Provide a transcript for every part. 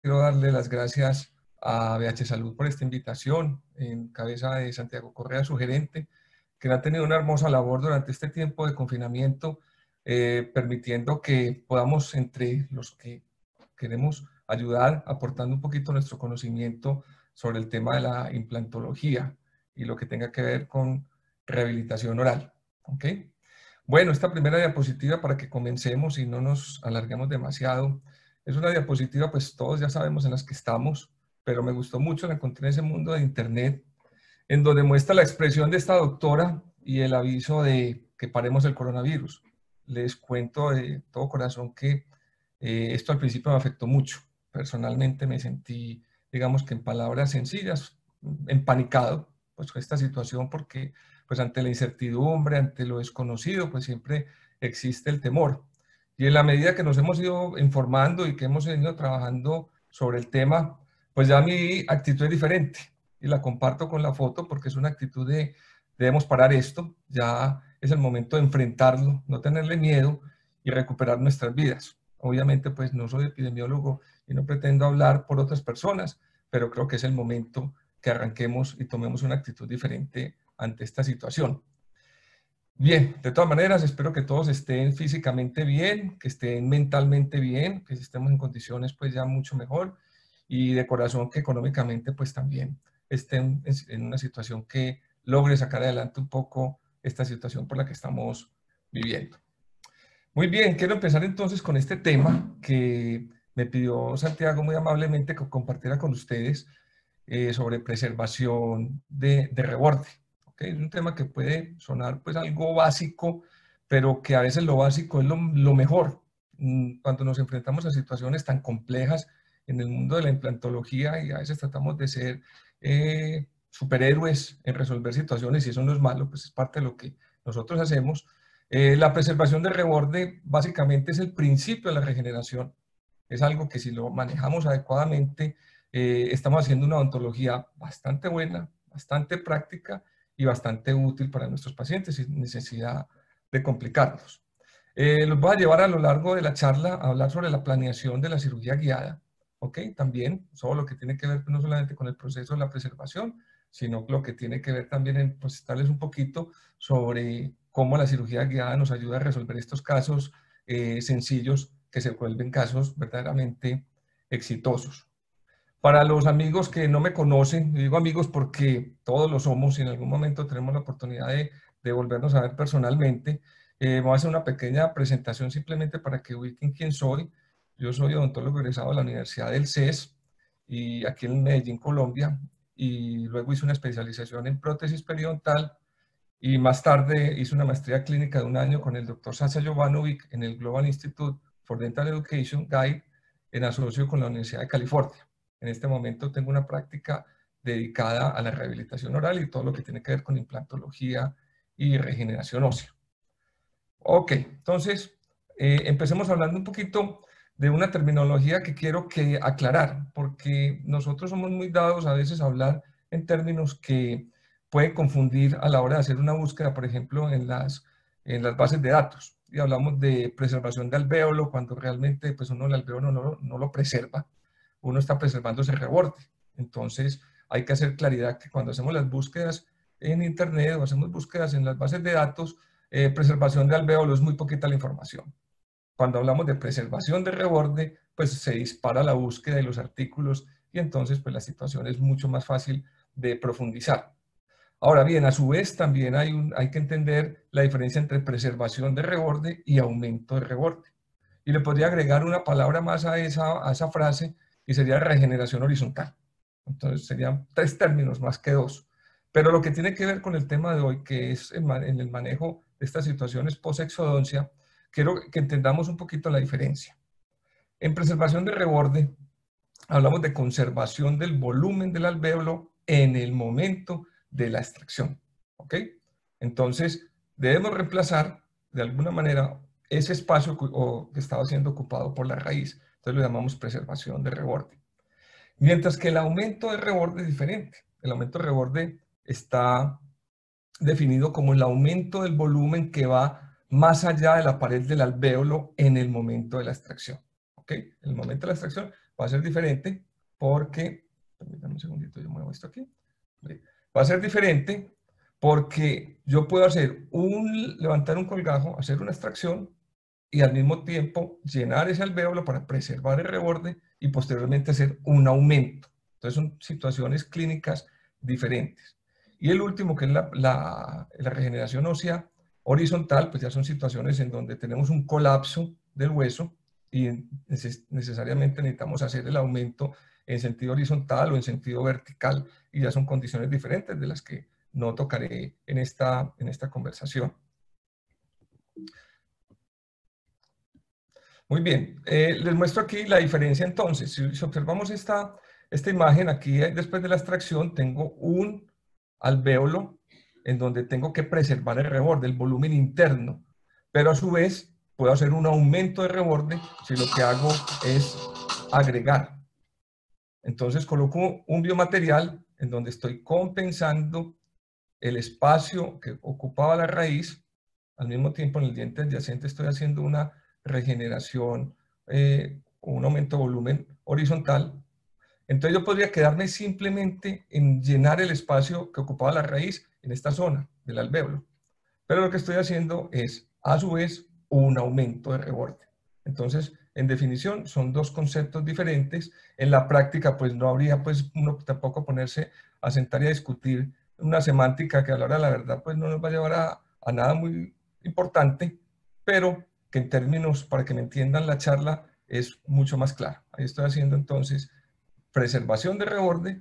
quiero darle las gracias a BH Salud por esta invitación, en cabeza de Santiago Correa, su gerente, que ha tenido una hermosa labor durante este tiempo de confinamiento, permitiendo que podamos, entre los que queremos ayudar, aportando un poquito nuestro conocimiento sobre el tema de la implantología y lo que tenga que ver con rehabilitación oral. ¿Ok? Bueno, esta primera diapositiva, para que comencemos y no nos alarguemos demasiado, es una diapositiva, pues todos ya sabemos en las que estamos, pero me gustó mucho, la encontré en ese mundo de internet, en donde muestra la expresión de esta doctora y el aviso de que paremos el coronavirus. Les cuento de todo corazón que esto al principio me afectó mucho. Personalmente me sentí, digamos que en palabras sencillas, empanicado pues, con esta situación, porque pues ante la incertidumbre, ante lo desconocido, pues siempre existe el temor. Y en la medida que nos hemos ido informando y que hemos ido trabajando sobre el tema, pues ya mi actitud es diferente y la comparto con la foto porque es una actitud de debemos parar esto, ya es el momento de enfrentarlo, no tenerle miedo y recuperar nuestras vidas. Obviamente, pues no soy epidemiólogo y no pretendo hablar por otras personas, pero creo que es el momento que arranquemos y tomemos una actitud diferente ante esta situación. Bien, de todas maneras, espero que todos estén físicamente bien, que estén mentalmente bien, que estemos en condiciones pues ya mucho mejor y de corazón que económicamente pues también estén en una situación que logre sacar adelante un poco esta situación por la que estamos viviendo. Muy bien, quiero empezar entonces con este tema que me pidió Santiago muy amablemente que compartiera con ustedes sobre preservación de reborde. ¿Okay? Es un tema que puede sonar pues algo básico, pero que a veces lo básico es lo mejor. Cuando nos enfrentamos a situaciones tan complejas en el mundo de la implantología y a veces tratamos de ser superhéroes en resolver situaciones y eso no es malo, pues es parte de lo que nosotros hacemos. La preservación de reborde básicamente es el principio de la regeneración. Es algo que si lo manejamos adecuadamente, estamos haciendo una odontología bastante buena, bastante práctica y bastante útil para nuestros pacientes sin necesidad de complicarlos. Los voy a llevar a lo largo de la charla a hablar sobre la planeación de la cirugía guiada, ¿ok? También, solo lo que tiene que ver no solamente con el proceso de la preservación, sino lo que tiene que ver también en pues, darles un poquito sobre cómo la cirugía guiada nos ayuda a resolver estos casos sencillos que se vuelven casos verdaderamente exitosos. Para los amigos que no me conocen, digo amigos porque todos lo somos y en algún momento tenemos la oportunidad de volvernos a ver personalmente, voy a hacer una pequeña presentación simplemente para que ubiquen quién soy. Yo soy odontólogo egresado de la Universidad del CES y aquí en Medellín, Colombia, y luego hice una especialización en prótesis periodontal y más tarde hice una maestría clínica de un año con el doctor Sasha Jovanovic en el Global Institute for Dental Education, GUIDE, en asocio con la Universidad de California. En este momento tengo una práctica dedicada a la rehabilitación oral y todo lo que tiene que ver con implantología y regeneración ósea. Ok, entonces empecemos hablando un poquito de una terminología que quiero que aclarar, porque nosotros somos muy dados a veces a hablar en términos que pueden confundir a la hora de hacer una búsqueda, por ejemplo, en las bases de datos. Y hablamos de preservación de alvéolo cuando realmente pues, uno el alvéolo no lo preserva, uno está preservando ese reborde. Entonces hay que hacer claridad que cuando hacemos las búsquedas en Internet o hacemos búsquedas en las bases de datos, preservación de alvéolo es muy poquita la información. Cuando hablamos de preservación de reborde, pues se dispara la búsqueda de los artículos y entonces pues la situación es mucho más fácil de profundizar. Ahora bien, a su vez también hay que entender la diferencia entre preservación de reborde y aumento de reborde. Y le podría agregar una palabra más a esa frase y sería regeneración horizontal. Entonces serían 3 términos más que 2. Pero lo que tiene que ver con el tema de hoy, que es en el manejo de estas situaciones post-exodoncia, quiero que entendamos un poquito la diferencia. En preservación de reborde, hablamos de conservación del volumen del alvéolo en el momento de la extracción. ¿Ok? Entonces, debemos reemplazar de alguna manera ese espacio que estaba siendo ocupado por la raíz. Entonces lo llamamos preservación de reborde. Mientras que el aumento de reborde es diferente. El aumento de reborde está definido como el aumento del volumen que va más allá de la pared del alvéolo en el momento de la extracción. ¿Ok? En el momento de la extracción va a ser diferente porque, permítanme un segundito, yo muevo esto aquí. Va a ser diferente porque yo puedo levantar un colgajo, hacer una extracción y al mismo tiempo llenar ese alvéolo para preservar el reborde y posteriormente hacer un aumento. Entonces son situaciones clínicas diferentes. Y el último, que es la regeneración ósea horizontal, pues ya son situaciones en donde tenemos un colapso del hueso y necesariamente necesitamos hacer el aumento en sentido horizontal o en sentido vertical, y ya son condiciones diferentes de las que no tocaré en esta conversación. Muy bien, les muestro aquí la diferencia entonces. Si observamos esta imagen, aquí después de la extracción tengo un alvéolo en donde tengo que preservar el reborde, el volumen interno, pero a su vez puedo hacer un aumento de reborde si lo que hago es agregar. Entonces coloco un biomaterial en donde estoy compensando el espacio que ocupaba la raíz. Al mismo tiempo, en el diente adyacente estoy haciendo una regeneración o un aumento de volumen horizontal. Entonces yo podría quedarme simplemente en llenar el espacio que ocupaba la raíz en esta zona del alvéolo. Pero lo que estoy haciendo es, a su vez, un aumento de reborde. Entonces, en definición, son dos conceptos diferentes. En la práctica, pues no habría, pues, uno tampoco ponerse a sentar y a discutir una semántica que a la hora de la verdad, pues no nos va a llevar a nada muy importante, pero que en términos, para que me entiendan la charla, es mucho más clara. Ahí estoy haciendo entonces preservación de reborde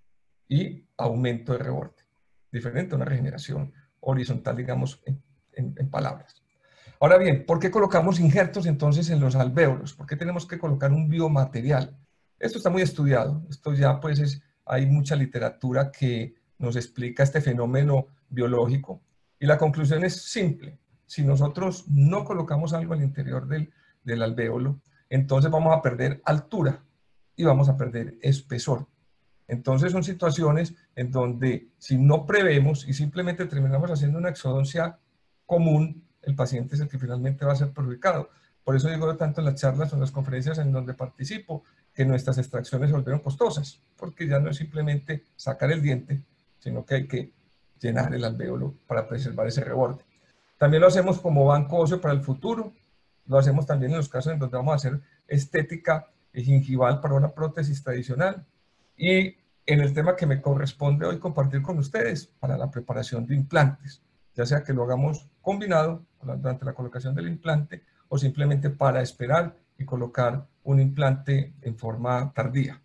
y aumento de reborde. Diferente a una regeneración horizontal, digamos, en palabras. Ahora bien, ¿por qué colocamos injertos entonces en los alvéolos? ¿Por qué tenemos que colocar un biomaterial? Esto está muy estudiado. Esto ya pues hay mucha literatura que nos explica este fenómeno biológico. Y la conclusión es simple. Si nosotros no colocamos algo al interior del alvéolo, entonces vamos a perder altura y vamos a perder espesor. Entonces son situaciones en donde si no prevemos y simplemente terminamos haciendo una exodoncia común, el paciente es el que finalmente va a ser perjudicado. Por eso digo tanto en las charlas o en las conferencias en donde participo, que nuestras extracciones se volvieron costosas, porque ya no es simplemente sacar el diente, sino que hay que llenar el alvéolo para preservar ese reborde. También lo hacemos como banco óseo para el futuro, lo hacemos también en los casos en donde vamos a hacer estética gingival para una prótesis tradicional. Y en el tema que me corresponde hoy compartir con ustedes, para la preparación de implantes, ya sea que lo hagamos combinado durante la colocación del implante o simplemente para esperar y colocar un implante en forma tardía.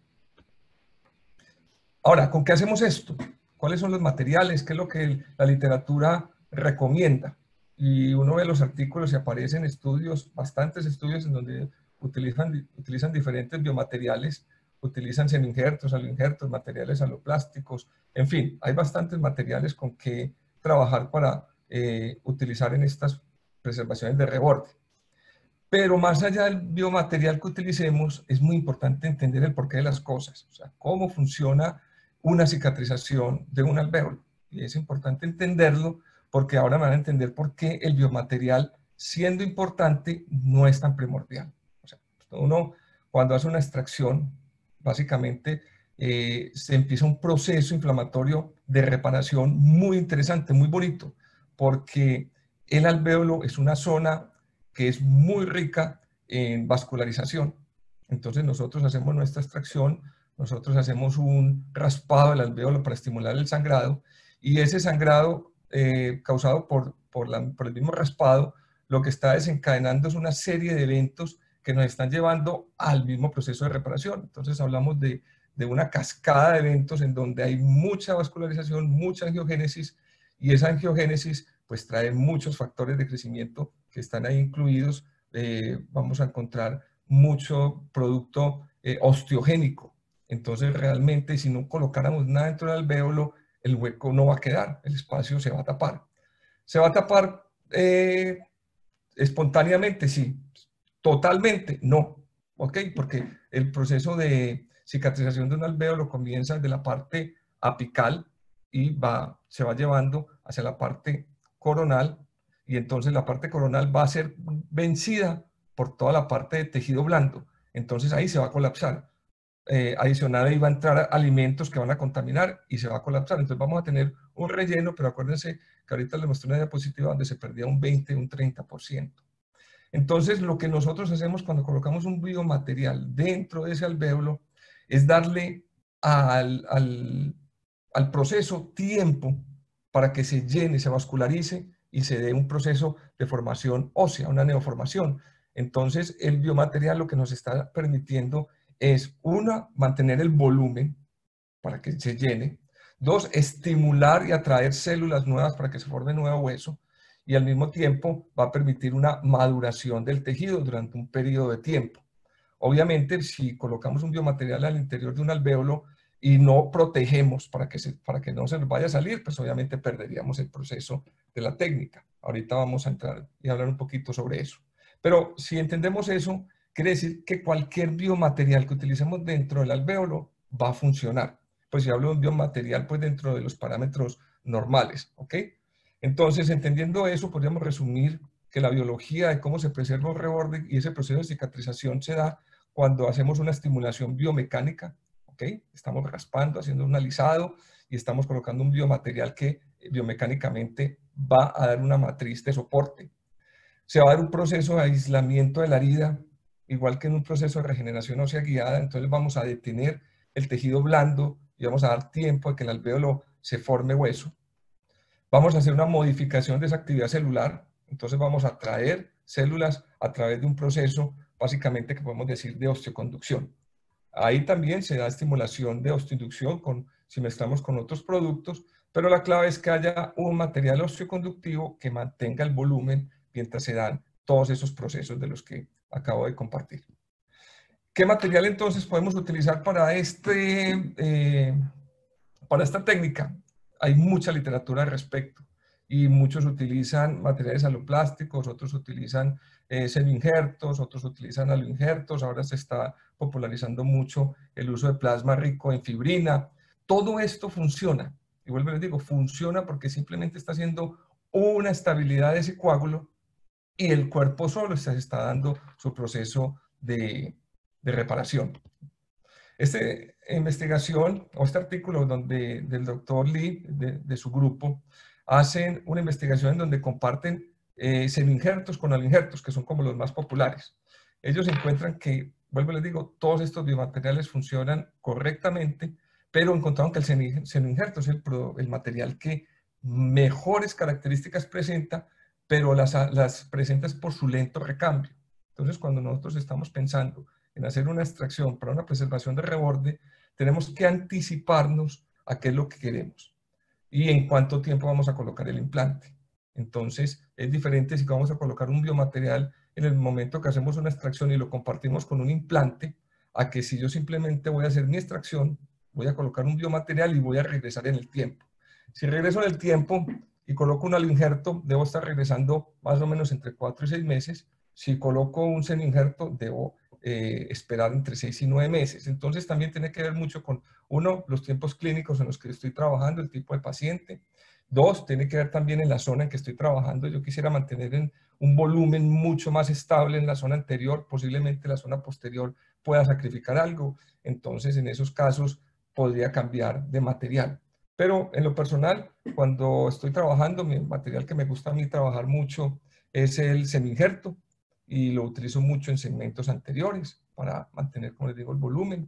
Ahora, ¿con qué hacemos esto? ¿Cuáles son los materiales? ¿Qué es lo que la literatura recomienda? Y uno ve los artículos y aparecen estudios, bastantes estudios en donde utilizan diferentes biomateriales, utilizan semi-injertos, aloinjertos, materiales aloplásticos, en fin, hay bastantes materiales con que trabajar para utilizar en estas preservaciones de reborde. Pero más allá del biomaterial que utilicemos, es muy importante entender el porqué de las cosas, o sea, cómo funciona una cicatrización de un alvéolo. Y es importante entenderlo porque ahora me van a entender por qué el biomaterial, siendo importante, no es tan primordial. O sea, uno cuando hace una extracción, básicamente se empieza un proceso inflamatorio de reparación muy interesante, muy bonito, porque el alvéolo es una zona que es muy rica en vascularización. Entonces nosotros hacemos nuestra extracción, nosotros hacemos un raspado del alvéolo para estimular el sangrado, y ese sangrado causado por el mismo raspado, lo que está desencadenando es una serie de eventos que nos están llevando al mismo proceso de reparación. Entonces hablamos de una cascada de eventos en donde hay mucha vascularización, mucha angiogénesis, y esa angiogénesis pues trae muchos factores de crecimiento que están ahí incluidos. Vamos a encontrar mucho producto osteogénico. Entonces realmente si no colocáramos nada dentro del alvéolo, el hueco no va a quedar, el espacio se va a tapar. ¿Se va a tapar espontáneamente? Sí. Totalmente, no. ¿Ok? Porque el proceso de cicatrización de un alvéolo comienza de la parte apical y se va llevando hacia la parte coronal, y entonces la parte coronal va a ser vencida por toda la parte de tejido blando. Entonces ahí se va a colapsar. adicional y va a entrar alimentos que van a contaminar y se va a colapsar. Entonces vamos a tener un relleno, pero acuérdense que ahorita les mostré una diapositiva donde se perdía un 20, un 30%. Entonces lo que nosotros hacemos cuando colocamos un biomaterial dentro de ese alvéolo es darle al proceso tiempo para que se llene, se vascularice y se dé un proceso de formación ósea, una neoformación. Entonces el biomaterial lo que nos está permitiendo es, una, mantener el volumen para que se llene. Dos, estimular y atraer células nuevas para que se forme nuevo hueso. Y al mismo tiempo va a permitir una maduración del tejido durante un periodo de tiempo. Obviamente, si colocamos un biomaterial al interior de un alvéolo y no protegemos para que no se nos vaya a salir, pues obviamente perderíamos el proceso de la técnica. Ahorita vamos a entrar y hablar un poquito sobre eso. Pero si entendemos eso, quiere decir que cualquier biomaterial que utilicemos dentro del alvéolo va a funcionar. Pues si hablo de un biomaterial, pues dentro de los parámetros normales, ¿ok? Entonces, entendiendo eso, podríamos resumir que la biología de cómo se preserva un reborde y ese proceso de cicatrización se da cuando hacemos una estimulación biomecánica, ¿ok? Estamos raspando, haciendo un alisado y estamos colocando un biomaterial que biomecánicamente va a dar una matriz de soporte. Se va a dar un proceso de aislamiento de la herida, igual que en un proceso de regeneración ósea guiada, entonces vamos a detener el tejido blando y vamos a dar tiempo a que el alvéolo se forme hueso. Vamos a hacer una modificación de esa actividad celular, entonces vamos a traer células a través de un proceso básicamente que podemos decir de osteoconducción. Ahí también se da estimulación de osteoinducción si mezclamos con otros productos, pero la clave es que haya un material osteoconductivo que mantenga el volumen mientras se dan todos esos procesos de los que acabo de compartir. ¿Qué material entonces podemos utilizar para esta técnica? Hay mucha literatura al respecto y muchos utilizan materiales aloplásticos, otros utilizan semi-injertos, otros utilizan aloinjertos, ahora se está popularizando mucho el uso de plasma rico en fibrina. Todo esto funciona, y vuelvo y les digo, funciona porque simplemente está haciendo una estabilidad de ese coágulo y el cuerpo solo se está dando su proceso de reparación. Esta investigación o este artículo del doctor Lee, de su grupo, hacen una investigación en donde comparten semi-injertos con aloinjertos, que son como los más populares. Ellos encuentran que, vuelvo y les digo, todos estos biomateriales funcionan correctamente, pero encontraron que el semi-injerto es el material que mejores características presenta, pero las presenta por su lento recambio. Entonces, cuando nosotros estamos pensando en hacer una extracción para una preservación de reborde, tenemos que anticiparnos a qué es lo que queremos y en cuánto tiempo vamos a colocar el implante. Entonces, es diferente si vamos a colocar un biomaterial en el momento que hacemos una extracción y lo compartimos con un implante, a que si yo simplemente voy a hacer mi extracción, voy a colocar un biomaterial y voy a regresar en el tiempo. Si regreso en el tiempo y coloco un aloinjerto, debo estar regresando más o menos entre 4 y 6 meses. Si coloco un semi-injerto, debo esperar entre 6 y 9 meses. Entonces también tiene que ver mucho con, uno, los tiempos clínicos en los que estoy trabajando, el tipo de paciente. Dos, tiene que ver también en la zona en que estoy trabajando. Yo quisiera mantener un volumen mucho más estable en la zona anterior, posiblemente la zona posterior pueda sacrificar algo. Entonces en esos casos podría cambiar de material. Pero en lo personal, cuando estoy trabajando, mi material que me gusta a mí trabajar mucho es el semi-injerto, y lo utilizo mucho en segmentos anteriores para mantener, como les digo, el volumen.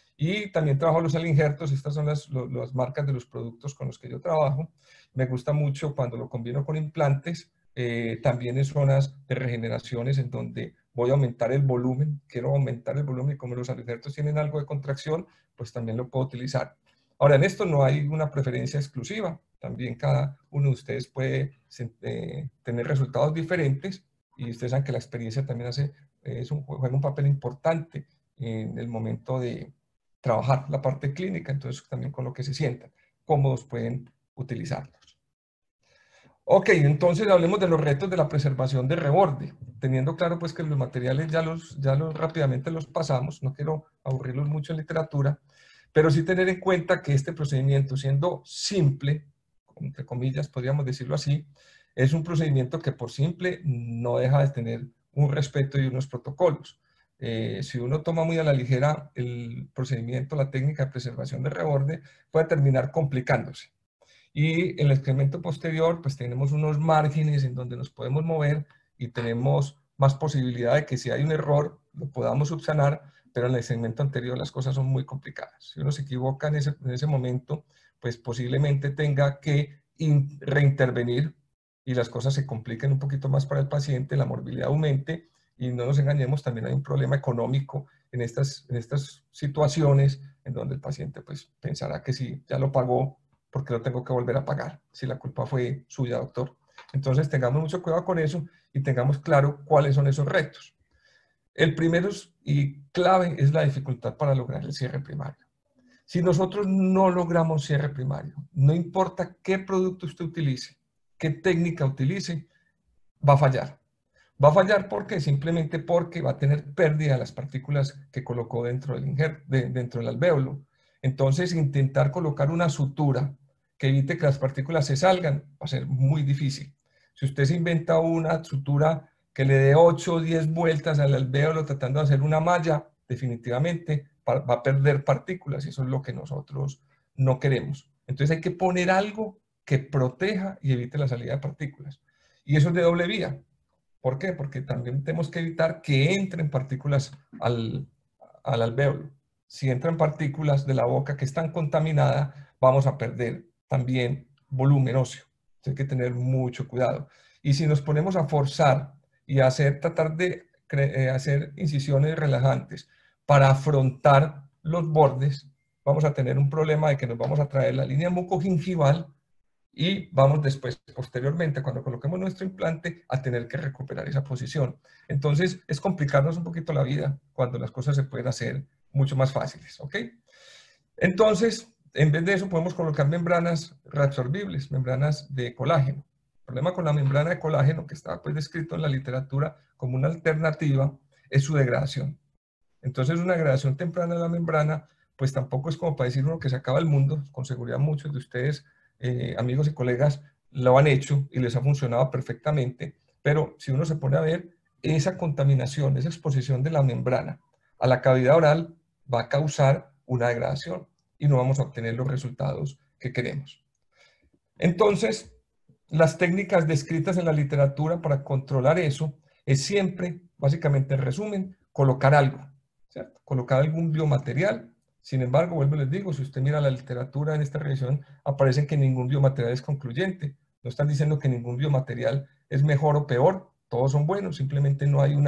Y también trabajo los aloinjertos, estas son las marcas de los productos con los que yo trabajo. Me gusta mucho cuando lo combino con implantes, también en zonas de regeneraciones en donde voy a aumentar el volumen, quiero aumentar el volumen y como los aloinjertos tienen algo de contracción, pues también lo puedo utilizar. Ahora, en esto no hay una preferencia exclusiva, también cada uno de ustedes puede tener resultados diferentes, y ustedes saben que la experiencia también juega un papel importante en el momento de trabajar la parte clínica, entonces también con lo que se sientan cómodos pueden utilizarlos. Ok, entonces hablemos de los retos de la preservación de reborde, teniendo claro pues que los materiales ya los rápidamente los pasamos, no quiero aburrirlos mucho en literatura, pero sí tener en cuenta que este procedimiento, siendo simple, entre comillas, podríamos decirlo así, es un procedimiento que por simple no deja de tener un respeto y unos protocolos. si uno toma muy a la ligera el procedimiento, la técnica de preservación de reborde, puede terminar complicándose. Y en el excremento posterior, pues tenemos unos márgenes en donde nos podemos mover y tenemos más posibilidad de que si hay un error, lo podamos subsanar, pero en el segmento anterior las cosas son muy complicadas. Si uno se equivoca en ese momento, pues posiblemente tenga que reintervenir y las cosas se compliquen un poquito más para el paciente, la morbilidad aumente y no nos engañemos, también hay un problema económico en estas situaciones en donde el paciente pues pensará que si ya lo pagó, porque lo tengo que volver a pagar, si la culpa fue suya, doctor. Entonces tengamos mucho cuidado con eso y tengamos claro cuáles son esos retos. El primero y clave es la dificultad para lograr el cierre primario. Si nosotros no logramos cierre primario, no importa qué producto usted utilice, qué técnica utilice, va a fallar. Va a fallar porque simplemente porque va a tener pérdida de las partículas que colocó dentro dentro del alvéolo. Entonces, intentar colocar una sutura que evite que las partículas se salgan va a ser muy difícil. Si usted se inventa una sutura que le dé 8 o 10 vueltas al alvéolo tratando de hacer una malla, definitivamente va a perder partículas y eso es lo que nosotros no queremos. Entonces hay que poner algo que proteja y evite la salida de partículas. Y eso es de doble vía. ¿Por qué? Porque también tenemos que evitar que entren partículas al alvéolo. Si entran partículas de la boca que están contaminadas, vamos a perder también volumen óseo. Entonces hay que tener mucho cuidado. Y si nos ponemos a forzar y a tratar de hacer incisiones relajantes para afrontar los bordes, vamos a tener un problema de que nos vamos a traer la línea mucogingival y vamos después, posteriormente, cuando coloquemos nuestro implante, a tener que recuperar esa posición. Entonces, es complicarnos un poquito la vida cuando las cosas se pueden hacer mucho más fáciles, ¿ok? Entonces, en vez de eso, podemos colocar membranas reabsorbibles, membranas de colágeno. El problema con la membrana de colágeno, que está pues descrito en la literatura como una alternativa, es su degradación. Entonces, una degradación temprana de la membrana, pues tampoco es como para decir uno que se acaba el mundo. Con seguridad muchos de ustedes, amigos y colegas, lo han hecho y les ha funcionado perfectamente. Pero si uno se pone a ver, esa contaminación, esa exposición de la membrana a la cavidad oral va a causar una degradación y no vamos a obtener los resultados que queremos. Entonces, las técnicas descritas en la literatura para controlar eso es siempre, básicamente en resumen, colocar algo, ¿cierto? Colocar algún biomaterial. Sin embargo, vuelvo y les digo, si usted mira la literatura en esta revisión, aparece que ningún biomaterial es concluyente. No están diciendo que ningún biomaterial es mejor o peor, todos son buenos, simplemente no hay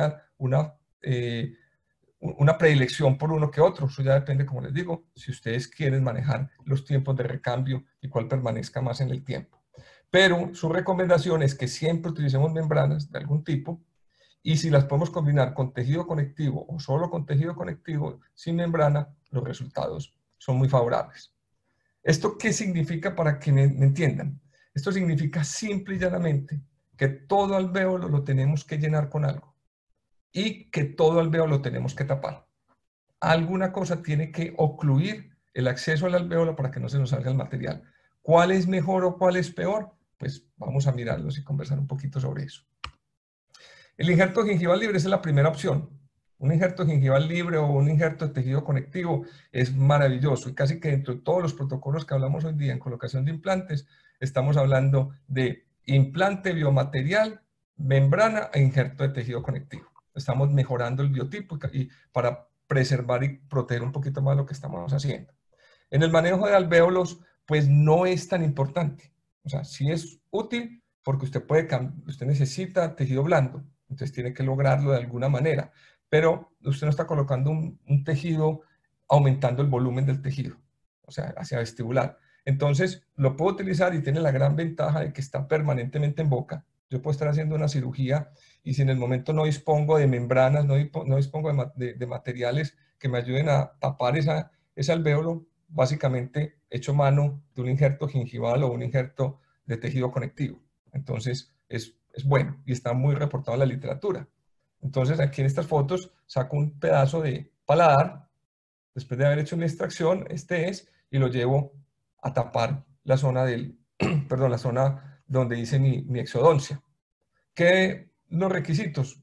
una predilección por uno que otro. Eso ya depende, como les digo, si ustedes quieren manejar los tiempos de recambio y cuál permanezca más en el tiempo. Pero su recomendación es que siempre utilicemos membranas de algún tipo y si las podemos combinar con tejido conectivo o solo con tejido conectivo sin membrana, los resultados son muy favorables. ¿Esto qué significa para que me entiendan? Esto significa simple y llanamente que todo alvéolo lo tenemos que llenar con algo y que todo alvéolo lo tenemos que tapar. Alguna cosa tiene que ocluir el acceso al alvéolo para que no se nos salga el material. ¿Cuál es mejor o cuál es peor? Pues vamos a mirarlos y conversar un poquito sobre eso. El injerto gingival libre es la primera opción. Un injerto gingival libre o un injerto de tejido conectivo es maravilloso y casi que dentro de todos los protocolos que hablamos hoy día en colocación de implantes, estamos hablando de implante biomaterial, membrana e injerto de tejido conectivo. Estamos mejorando el biotipo y para preservar y proteger un poquito más lo que estamos haciendo. En el manejo de alvéolos, pues no es tan importante. O sea, sí es útil porque usted necesita tejido blando, entonces tiene que lograrlo de alguna manera, pero usted no está colocando un tejido aumentando el volumen del tejido, o sea, hacia vestibular. Entonces, lo puedo utilizar y tiene la gran ventaja de que está permanentemente en boca. Yo puedo estar haciendo una cirugía y si en el momento no dispongo de membranas, no dispongo de materiales que me ayuden a tapar ese alvéolo, básicamente hecho mano de un injerto gingival o un injerto de tejido conectivo. Entonces, es bueno y está muy reportado en la literatura. Entonces, aquí en estas fotos saco un pedazo de paladar, después de haber hecho mi extracción, y lo llevo a tapar la zona la zona donde hice mi exodoncia. ¿Qué los requisitos?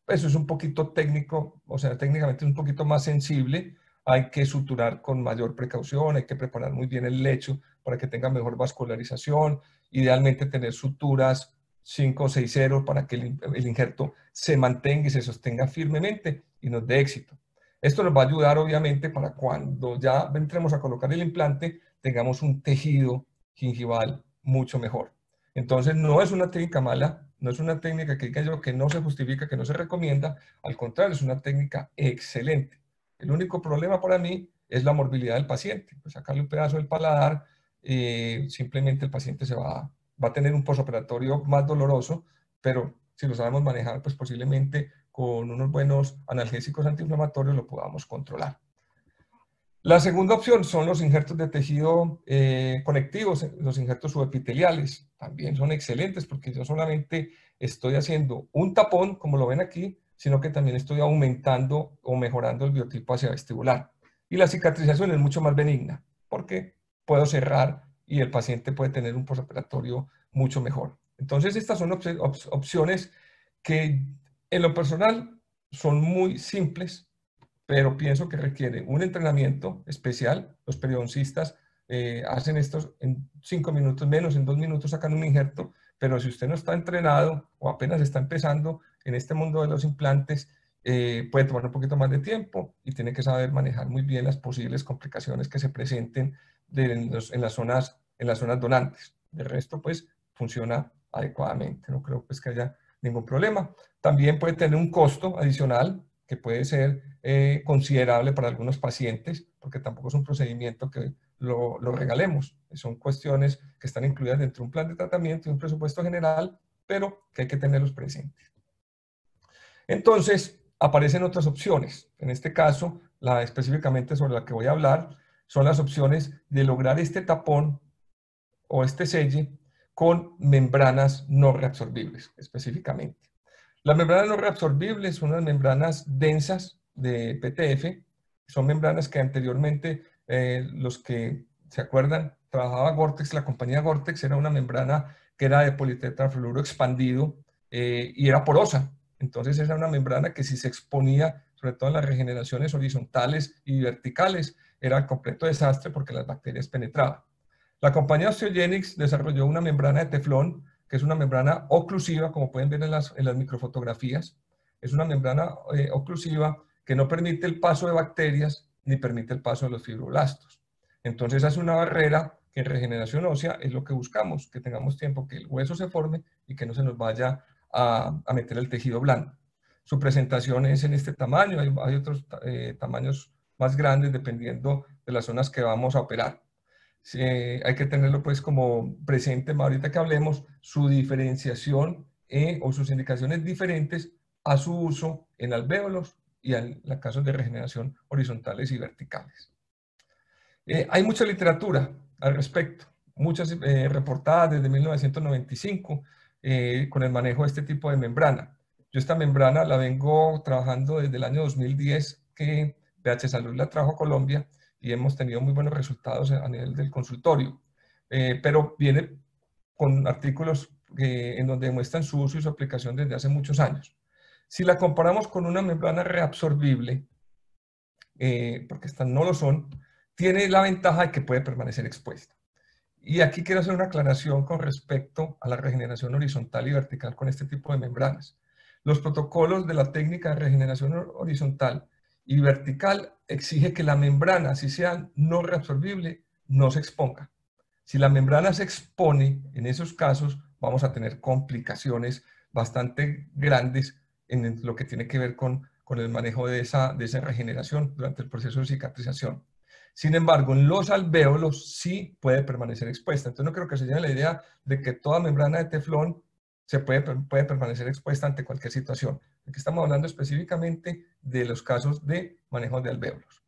eso es un poquito técnico, o sea, técnicamente es un poquito más sensible. Hay que suturar con mayor precaución, hay que preparar muy bien el lecho para que tenga mejor vascularización, idealmente tener suturas 5 o 6-0 para que el injerto se mantenga y se sostenga firmemente y nos dé éxito. Esto nos va a ayudar obviamente para cuando ya entremos a colocar el implante, tengamos un tejido gingival mucho mejor. Entonces no es una técnica mala, no es una técnica que diga yo que no se justifica, que no se recomienda, al contrario, es una técnica excelente. El único problema para mí es la morbilidad del paciente. Pues sacarle un pedazo del paladar, simplemente el paciente va a tener un postoperatorio más doloroso, pero si lo sabemos manejar, pues posiblemente con unos buenos analgésicos antiinflamatorios lo podamos controlar. La segunda opción son los injertos de tejido conectivos, los injertos subepiteliales. También son excelentes porque yo solamente estoy haciendo un tapón, como lo ven aquí, sino que también estoy aumentando o mejorando el biotipo hacia vestibular. Y la cicatrización es mucho más benigna porque puedo cerrar y el paciente puede tener un postoperatorio mucho mejor. Entonces, estas son opciones que en lo personal son muy simples, pero pienso que requiere un entrenamiento especial. Los periodoncistas hacen estos en 5 minutos, menos en 2 minutos sacan un injerto, pero si usted no está entrenado o apenas está empezando en este mundo de los implantes, puede tomar un poquito más de tiempo y tiene que saber manejar muy bien las posibles complicaciones que se presenten en las zonas donantes. De resto, pues, funciona adecuadamente. No creo pues, que haya ningún problema. También puede tener un costo adicional que puede ser considerable para algunos pacientes, porque tampoco es un procedimiento que lo regalemos. Son cuestiones que están incluidas dentro de un plan de tratamiento y un presupuesto general, pero que hay que tenerlos presentes. Entonces, aparecen otras opciones. En este caso, específicamente sobre la que voy a hablar, son las opciones de lograr este tapón o este selle con membranas no reabsorbibles, específicamente. Las membranas no reabsorbibles son unas membranas densas de PTF, son membranas que anteriormente, los que se acuerdan, trabajaba Gore-Tex, la compañía Gore-Tex era una membrana que era de politetrafluoruro expandido y era porosa. Entonces era una membrana que si se exponía, sobre todo en las regeneraciones horizontales y verticales, era un completo desastre porque las bacterias penetraban. La compañía Osteogenics desarrolló una membrana de teflón, que es una membrana oclusiva, como pueden ver en las microfotografías. Es una membrana oclusiva que no permite el paso de bacterias ni permite el paso de los fibroblastos. Entonces hace una barrera que en regeneración ósea es lo que buscamos, que tengamos tiempo que el hueso se forme y que no se nos vaya a meter el tejido blando. Su presentación es en este tamaño, hay otros tamaños más grandes dependiendo de las zonas que vamos a operar. Sí, hay que tenerlo pues como presente ahorita que hablemos su diferenciación o sus indicaciones diferentes a su uso en alvéolos y en los casos de regeneración horizontales y verticales. Hay mucha literatura al respecto, muchas reportadas desde 1995 con el manejo de este tipo de membrana. Yo esta membrana la vengo trabajando desde el año 2010 que PH Salud la trajo a Colombia y hemos tenido muy buenos resultados a nivel del consultorio. Pero viene con artículos en donde demuestran su uso y su aplicación desde hace muchos años. Si la comparamos con una membrana reabsorbible, porque estas no lo son, tiene la ventaja de que puede permanecer expuesta. Y aquí quiero hacer una aclaración con respecto a la regeneración horizontal y vertical con este tipo de membranas. Los protocolos de la técnica de regeneración horizontal y vertical exige que la membrana, si sea no reabsorbible, no se exponga. Si la membrana se expone, en esos casos vamos a tener complicaciones bastante grandes en lo que tiene que ver con el manejo de esa regeneración durante el proceso de cicatrización. Sin embargo, en los alvéolos sí puede permanecer expuesta. Entonces no creo que se lleve la idea de que toda membrana de teflón puede permanecer expuesta ante cualquier situación. Aquí estamos hablando específicamente de los casos de manejo de alvéolos.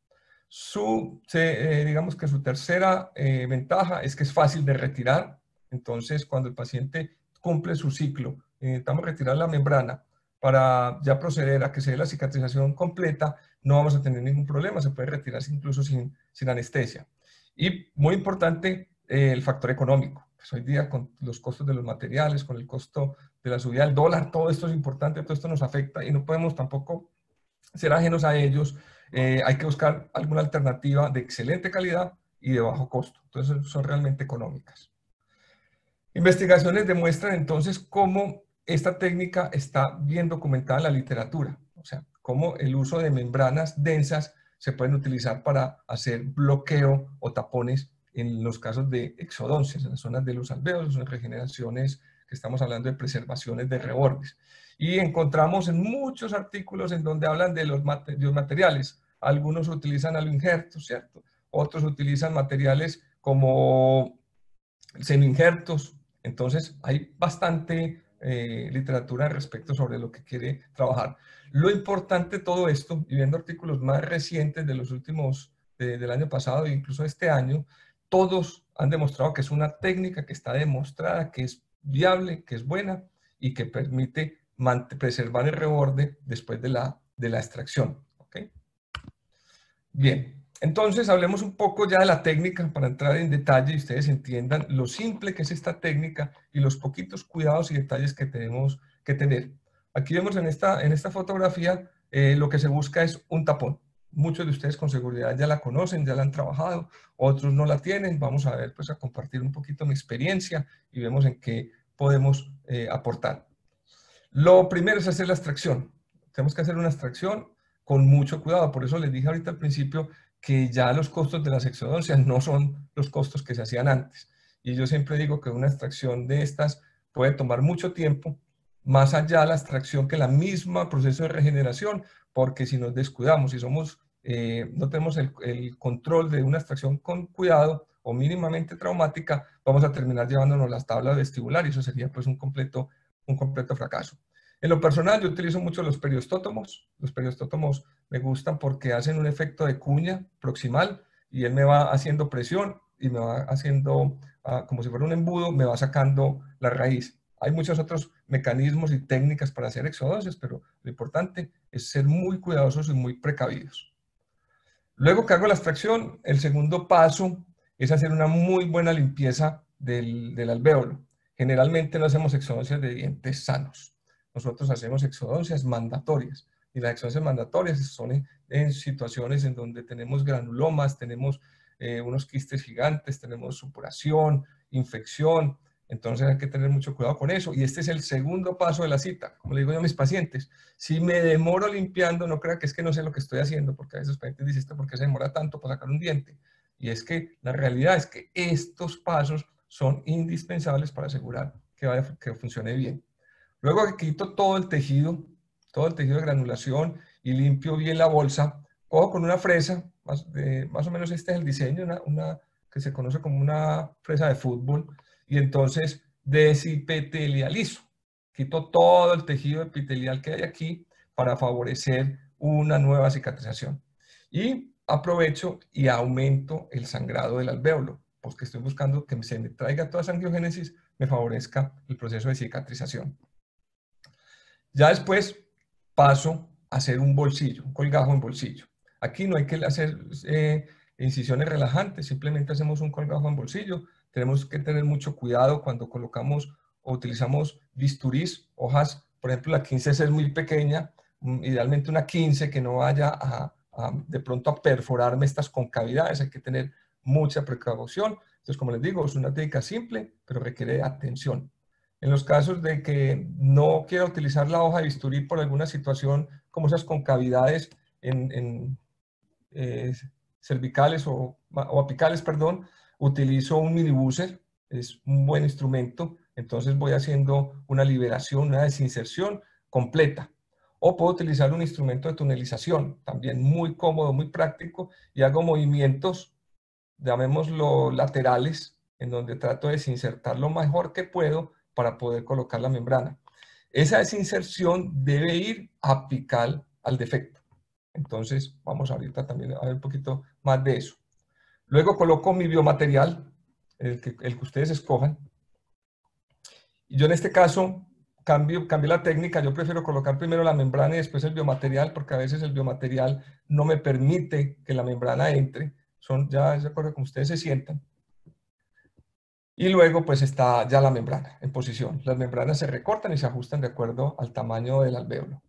Digamos que su tercera ventaja es que es fácil de retirar. Entonces, cuando el paciente cumple su ciclo, necesitamos retirar la membrana para ya proceder a que se dé la cicatrización completa, no vamos a tener ningún problema, se puede retirar incluso sin anestesia. Y muy importante, el factor económico. Pues hoy día con los costos de los materiales, con el costo de la subida del dólar, todo esto es importante, todo esto nos afecta y no podemos tampoco ser ajenos a ellos. Hay que buscar alguna alternativa de excelente calidad y de bajo costo. Entonces son realmente económicas. Investigaciones demuestran entonces cómo esta técnica está bien documentada en la literatura, o sea, cómo el uso de membranas densas se pueden utilizar para hacer bloqueo o tapones en los casos de exodoncias, en las zonas de los alvéolos, en regeneraciones que estamos hablando de preservaciones de rebordes. Y encontramos en muchos artículos en donde hablan de los materiales. Algunos utilizan aloinjertos, ¿cierto? Otros utilizan materiales como semi-injertos. Entonces, hay bastante literatura respecto sobre lo que quiere trabajar. Lo importante de todo esto, y viendo artículos más recientes de los últimos, del año pasado e incluso este año, todos han demostrado que es una técnica que está demostrada, que es viable, que es buena y que permite preservar el reborde después de la extracción. ¿Okay? Bien. Entonces, hablemos un poco ya de la técnica para entrar en detalle y ustedes entiendan lo simple que es esta técnica y los poquitos cuidados y detalles que tenemos que tener. Aquí vemos en esta fotografía lo que se busca es un tapón. Muchos de ustedes con seguridad ya la conocen, ya la han trabajado, otros no la tienen. Vamos a ver, pues a compartir un poquito mi experiencia y vemos en qué podemos aportar. Lo primero es hacer la extracción. Tenemos que hacer una extracción con mucho cuidado. Por eso les dije ahorita al principio que ya los costos de las exodoncias no son los costos que se hacían antes. Y yo siempre digo que una extracción de estas puede tomar mucho tiempo, más allá de la extracción que la misma proceso de regeneración, porque si nos descuidamos, si somos, no tenemos el control de una extracción con cuidado o mínimamente traumática, vamos a terminar llevándonos las tablas vestibular y eso sería pues un completo fracaso. En lo personal, yo utilizo mucho los periostótomos. Los periostótomos me gustan porque hacen un efecto de cuña proximal y él me va haciendo presión y me va haciendo, como si fuera un embudo, me va sacando la raíz. Hay muchos otros mecanismos y técnicas para hacer exodoncias, pero lo importante es ser muy cuidadosos y muy precavidos. Luego que hago la extracción, el segundo paso es hacer una muy buena limpieza del alvéolo. Generalmente no hacemos exodoncias de dientes sanos. Nosotros hacemos exodoncias mandatorias. Y las exodoncias mandatorias son en situaciones en donde tenemos granulomas, tenemos unos quistes gigantes, tenemos supuración, infección. Entonces hay que tener mucho cuidado con eso. Y este es el segundo paso de la cita. Como le digo yo a mis pacientes, si me demoro limpiando, no crea que es que no sé lo que estoy haciendo, porque a veces los pacientes dicen, ¿por qué se demora tanto para sacar un diente? Y es que la realidad es que estos pasos son indispensables para asegurar que funcione bien. Luego que quito todo el tejido de granulación y limpio bien la bolsa, cojo con una fresa, más o menos este es el diseño, una que se conoce como una fresa de fútbol, y entonces desepitelializo. Quito todo el tejido epitelial que hay aquí para favorecer una nueva cicatrización. Y aprovecho y aumento el sangrado del alvéolo, porque estoy buscando que se me traiga toda esa angiogénesis, me favorezca el proceso de cicatrización. Ya después paso a hacer un bolsillo, un colgajo en bolsillo. Aquí no hay que hacer incisiones relajantes, simplemente hacemos un colgajo en bolsillo. Tenemos que tener mucho cuidado cuando colocamos o utilizamos bisturís, hojas, por ejemplo la 15C es muy pequeña, idealmente una 15 que no vaya de pronto a perforarme estas concavidades, hay que tener mucha precaución. Entonces, como les digo, es una técnica simple, pero requiere atención. En los casos de que no quiera utilizar la hoja de bisturí por alguna situación, como esas concavidades en cervicales o apicales, perdón, utilizo un minibúser, es un buen instrumento, entonces voy haciendo una liberación, una desinserción completa. O puedo utilizar un instrumento de tunelización, también muy cómodo, muy práctico, y hago movimientos, llamémoslo laterales, en donde trato de desinsertar lo mejor que puedo para poder colocar la membrana. Esa desinserción debe ir apical al defecto. Entonces, vamos ahorita también a ver un poquito más de eso. Luego coloco mi biomaterial, el que ustedes escojan. Y yo en este caso cambié la técnica. Yo prefiero colocar primero la membrana y después el biomaterial, porque a veces el biomaterial no me permite que la membrana entre. Ya de acuerdo con ustedes se sientan. Y luego pues está ya la membrana en posición. Las membranas se recortan y se ajustan de acuerdo al tamaño del alvéolo.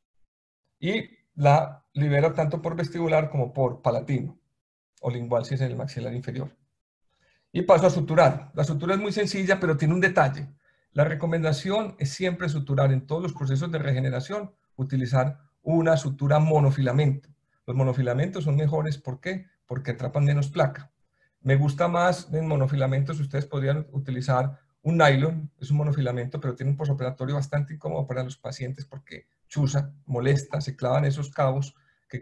Y la libero tanto por vestibular como por palatino, o lingual si es en el maxilar inferior. Y paso a suturar. La sutura es muy sencilla, pero tiene un detalle. La recomendación es siempre suturar en todos los procesos de regeneración, utilizar una sutura monofilamento. Los monofilamentos son mejores, ¿por qué? Porque atrapan menos placa. Me gusta más en monofilamentos, ustedes podrían utilizar un nylon, es un monofilamento, pero tiene un postoperatorio bastante incómodo para los pacientes porque chuza, molesta, se clavan esos cabos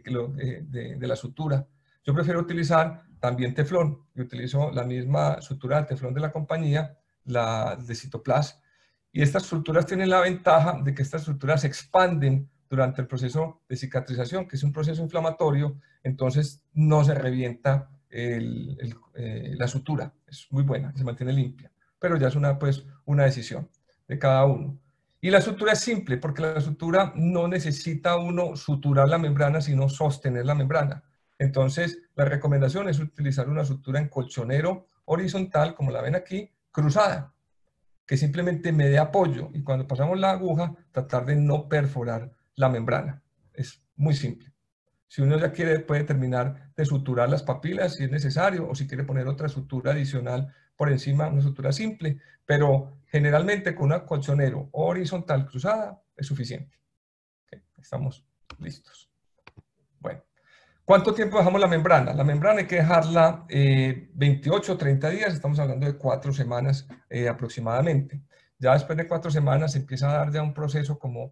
de la sutura. Yo prefiero utilizar también teflón. Yo utilizo la misma sutura de teflón de la compañía, la de Cytoplas. Y estas suturas tienen la ventaja de que estas suturas se expanden durante el proceso de cicatrización, que es un proceso inflamatorio, entonces no se revienta la sutura. Es muy buena, se mantiene limpia. Pero ya es una decisión de cada uno. Y la sutura es simple, porque la sutura no necesita uno suturar la membrana, sino sostener la membrana. Entonces, la recomendación es utilizar una sutura en colchonero horizontal, como la ven aquí, cruzada, que simplemente me dé apoyo. Y cuando pasamos la aguja, tratar de no perforar la membrana. Es muy simple. Si uno ya quiere, puede terminar de suturar las papilas si es necesario, o si quiere poner otra sutura adicional por encima, una sutura simple, pero generalmente con una colchonero horizontal cruzada es suficiente. Okay, estamos listos. Bueno, ¿cuánto tiempo dejamos la membrana? La membrana hay que dejarla 28 o 30 días, estamos hablando de 4 semanas aproximadamente. Ya después de 4 semanas se empieza a dar ya un proceso como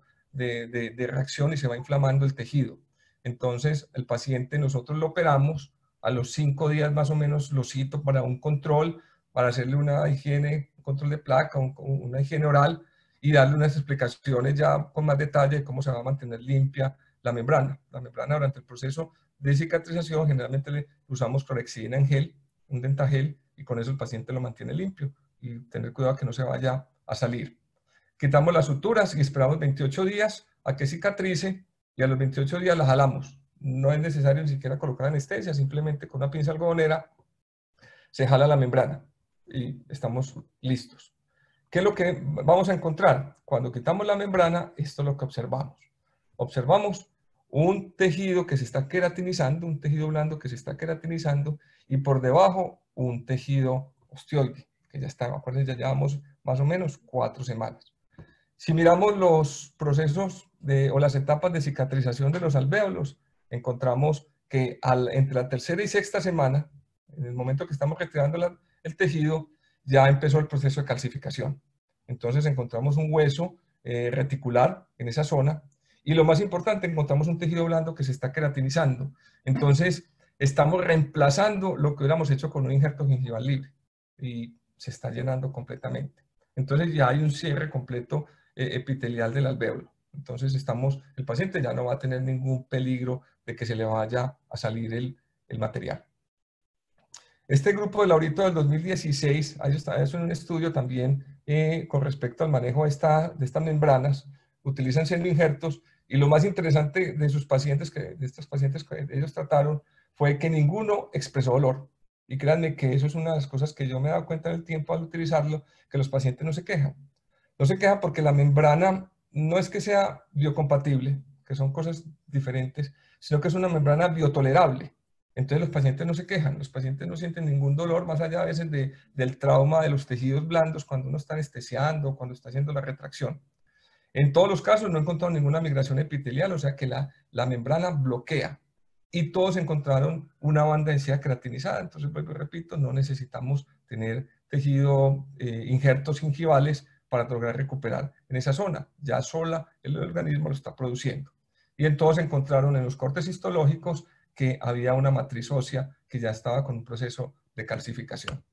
de reacción y se va inflamando el tejido. Entonces, el paciente nosotros lo operamos, a los 5 días más o menos lo cito para un control, para hacerle una higiene, un control de placa, una higiene oral y darle unas explicaciones ya con más detalle de cómo se va a mantener limpia la membrana. La membrana durante el proceso de cicatrización generalmente le usamos clorexidina en gel, un dentagel, y con eso el paciente lo mantiene limpio y tener cuidado que no se vaya a salir. Quitamos las suturas y esperamos 28 días a que cicatrice y a los 28 días la jalamos. No es necesario ni siquiera colocar anestesia, simplemente con una pinza algodonera se jala la membrana y estamos listos. ¿Qué es lo que vamos a encontrar? Cuando quitamos la membrana, esto es lo que observamos. Observamos un tejido que se está queratinizando, un tejido blando que se está queratinizando, y por debajo un tejido osteoide, que ya está, acuérdense, ya llevamos más o menos 4 semanas. Si miramos los procesos o las etapas de cicatrización de los alvéolos, encontramos que entre la tercera y sexta semana, en el momento que estamos retirando el tejido, ya empezó el proceso de calcificación. Entonces encontramos un hueso reticular en esa zona y lo más importante, encontramos un tejido blando que se está queratinizando. Entonces estamos reemplazando lo que hubiéramos hecho con un injerto gingival libre y se está llenando completamente. Entonces ya hay un cierre completo epitelial del alvéolo. Entonces el paciente ya no va a tener ningún peligro de que se le vaya a salir el material. Este grupo de Laurito del 2016, ahí está, es un estudio también con respecto al manejo de estas membranas, utilizan siendo injertos, y lo más interesante de estos pacientes que ellos trataron fue que ninguno expresó dolor. Y créanme que eso es una de las cosas que yo me he dado cuenta del tiempo al utilizarlo, que los pacientes no se quejan. No se quejan porque la membrana no es que sea biocompatible, que son cosas diferentes, sino que es una membrana biotolerable. Entonces los pacientes no se quejan, los pacientes no sienten ningún dolor, más allá a veces del trauma de los tejidos blandos cuando uno está anestesiando, cuando está haciendo la retracción. En todos los casos no he encontrado ninguna migración epitelial, o sea que la membrana bloquea. Y todos encontraron una banda densidad queratinizada. Entonces, vuelvo y repito, no necesitamos tener tejido, injertos gingivales para lograr recuperar en esa zona. Ya sola el organismo lo está produciendo. Y entonces encontraron en los cortes histológicos que había una matriz ósea que ya estaba con un proceso de calcificación.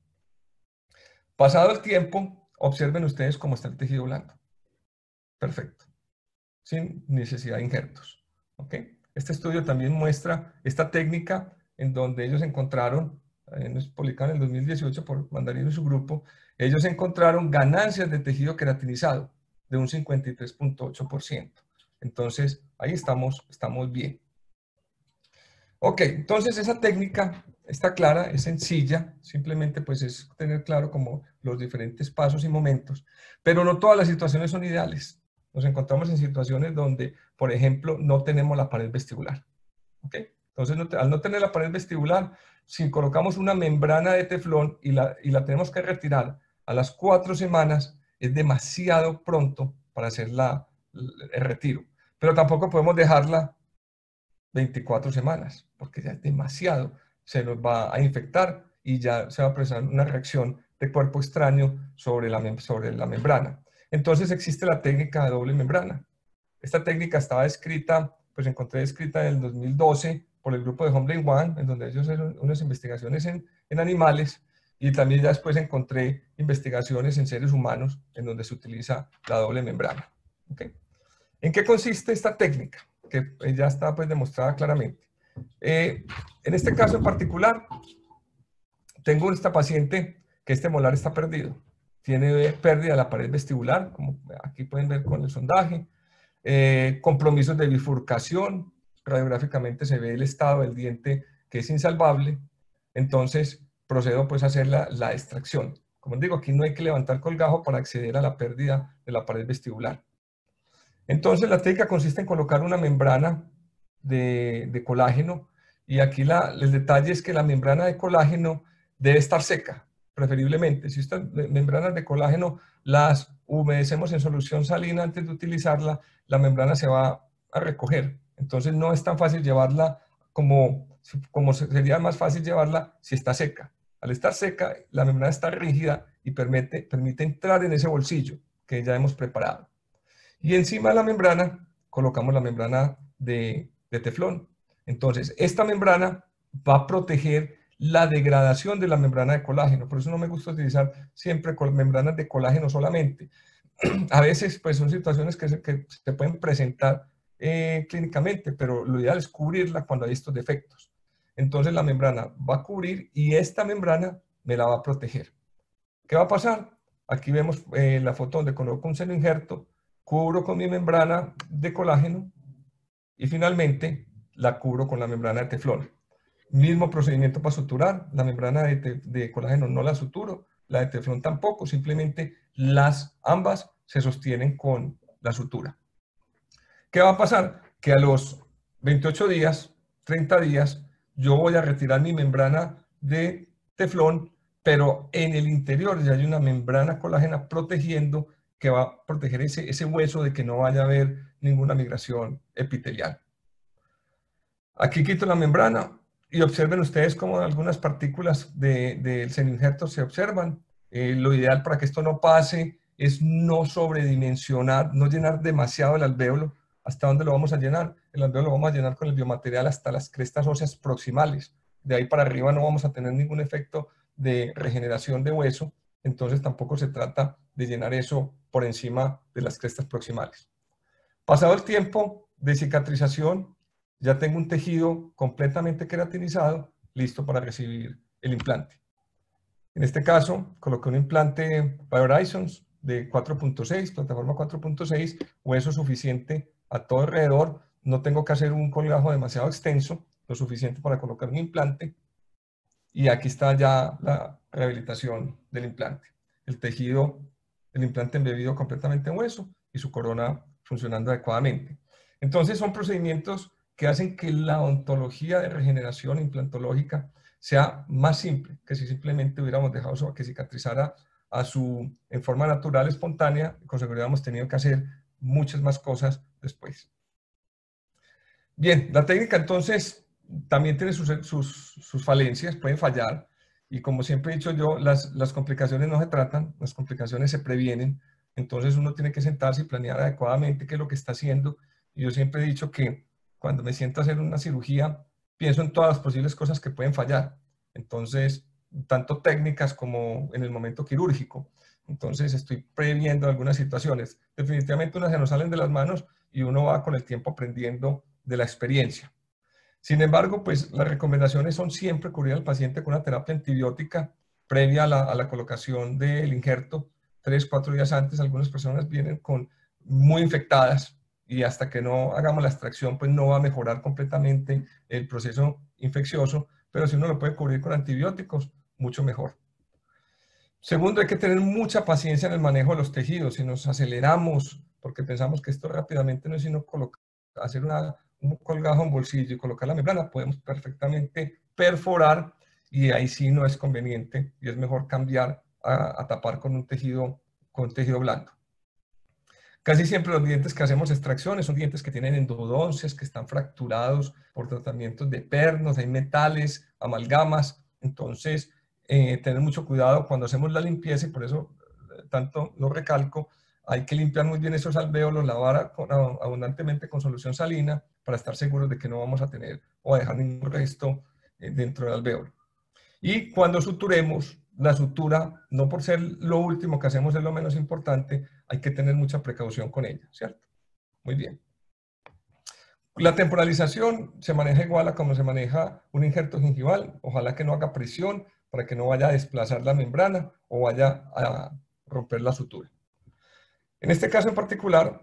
Pasado el tiempo, observen ustedes cómo está el tejido blando. Perfecto, sin necesidad de injertos. ¿Okay? Este estudio también muestra esta técnica en donde ellos encontraron, nos publicaron en el 2018 por Mandarino y su grupo, ellos encontraron ganancias de tejido queratinizado de un 53.8%. Entonces, ahí estamos bien. Ok, entonces esa técnica está clara, es sencilla, simplemente pues es tener claro como los diferentes pasos y momentos, pero no todas las situaciones son ideales. Nos encontramos en situaciones donde, por ejemplo, no tenemos la pared vestibular. ¿Ok? Entonces, al no tener la pared vestibular, si colocamos una membrana de teflón y la tenemos que retirar a las 4 semanas, es demasiado pronto para hacer el retiro. Pero tampoco podemos dejarla 24 semanas, porque ya es demasiado. Se nos va a infectar y ya se va a presentar una reacción de cuerpo extraño sobre la membrana. Entonces existe la técnica de doble membrana. Esta técnica estaba escrita, pues encontré escrita en el 2012 por el grupo de Hong-Lin Wang, en donde ellos hicieron unas investigaciones en animales, y también ya después encontré investigaciones en seres humanos en donde se utiliza la doble membrana. ¿Okay? ¿En qué consiste esta técnica? Que ya está pues demostrada claramente. En este caso en particular, tengo esta paciente que este molar está perdido. Tiene pérdida de la pared vestibular, como aquí pueden ver con el sondaje, compromisos de bifurcación, radiográficamente se ve el estado del diente que es insalvable, entonces procedo pues a hacer la extracción. Como digo, aquí no hay que levantar el colgajo para acceder a la pérdida de la pared vestibular. Entonces la técnica consiste en colocar una membrana de colágeno, y aquí el detalle es que la membrana de colágeno debe estar seca, preferiblemente. Si estas membranas de colágeno las humedecemos en solución salina antes de utilizarla, la membrana se va a recoger. Entonces no es tan fácil llevarla como sería más fácil llevarla si está seca. Al estar seca, la membrana está rígida y permite entrar en ese bolsillo que ya hemos preparado. Y encima de la membrana colocamos la membrana de teflón. Entonces, esta membrana va a proteger la degradación de la membrana de colágeno. Por eso no me gusta utilizar siempre membranas de colágeno solamente. A veces, pues son situaciones que se pueden presentar clínicamente, pero lo ideal es cubrirla cuando hay estos defectos. Entonces, la membrana va a cubrir y esta membrana me la va a proteger. ¿Qué va a pasar? Aquí vemos la foto donde coloco un seno injerto, cubro con mi membrana de colágeno y finalmente la cubro con la membrana de teflón. Mismo procedimiento para suturar, la membrana de colágeno no la suturo, la de teflón tampoco, simplemente ambas se sostienen con la sutura. ¿Qué va a pasar? Que a los 28 días, 30 días, yo voy a retirar mi membrana de teflón, pero en el interior ya hay una membrana colágena protegiendo, que va a proteger ese hueso de que no vaya a haber ninguna migración epitelial. Aquí quito la membrana y observen ustedes cómo algunas partículas del seno-injerto se observan. Lo ideal para que esto no pase es no sobredimensionar, no llenar demasiado el alvéolo. ¿Hasta dónde lo vamos a llenar? El alvéolo lo vamos a llenar con el biomaterial hasta las crestas óseas proximales. De ahí para arriba no vamos a tener ningún efecto de regeneración de hueso, entonces tampoco se trata de llenar eso por encima de las crestas proximales. Pasado el tiempo de cicatrización, ya tengo un tejido completamente queratinizado, listo para recibir el implante. En este caso, coloqué un implante BioHorizons de 4.6, plataforma 4.6, hueso suficiente a todo alrededor. No tengo que hacer un colgajo demasiado extenso, lo suficiente para colocar un implante. Y aquí está ya la rehabilitación del implante. El tejido, el implante embebido completamente en hueso y su corona funcionando adecuadamente. Entonces son procedimientos que hacen que la ontología de regeneración implantológica sea más simple que si simplemente hubiéramos dejado que cicatrizara en forma natural, espontánea, y con seguridad hemos tenido que hacer muchas más cosas después. Bien, la técnica entonces también tiene sus falencias, pueden fallar, y como siempre he dicho yo, las complicaciones no se tratan, las complicaciones se previenen, entonces uno tiene que sentarse y planear adecuadamente qué es lo que está haciendo, y yo siempre he dicho que cuando me siento a hacer una cirugía, pienso en todas las posibles cosas que pueden fallar, entonces, tanto técnicas como en el momento quirúrgico, entonces estoy previendo algunas situaciones. Definitivamente unas se nos salen de las manos y uno va con el tiempo aprendiendo de la experiencia. Sin embargo, pues las recomendaciones son siempre cubrir al paciente con una terapia antibiótica previa a la colocación del injerto. 3, 4 días antes, algunas personas vienen muy infectadas y hasta que no hagamos la extracción, pues no va a mejorar completamente el proceso infeccioso. pero si uno lo puede cubrir con antibióticos, mucho mejor. Segundo, hay que tener mucha paciencia en el manejo de los tejidos. Si nos aceleramos, porque pensamos que esto rápidamente no es sino hacer un colgajo en bolsillo y colocar la membrana, podemos perfectamente perforar y ahí sí no es conveniente y es mejor cambiar a tapar con tejido blando. Casi siempre los dientes que hacemos extracciones son dientes que tienen endodoncias, que están fracturados por tratamientos de pernos, hay metales, amalgamas, entonces tener mucho cuidado cuando hacemos la limpieza y por eso tanto lo recalco, hay que limpiar muy bien esos alvéolos, lavar abundantemente con solución salina para estar seguros de que no vamos a tener o a dejar ningún resto dentro del alvéolo. Y cuando suturemos, la sutura, no por ser lo último que hacemos es lo menos importante, hay que tener mucha precaución con ella, ¿cierto? Muy bien. La temporalización se maneja igual a como se maneja un injerto gingival. Ojalá que no haga presión para que no vaya a desplazar la membrana o vaya a romper la sutura. En este caso en particular,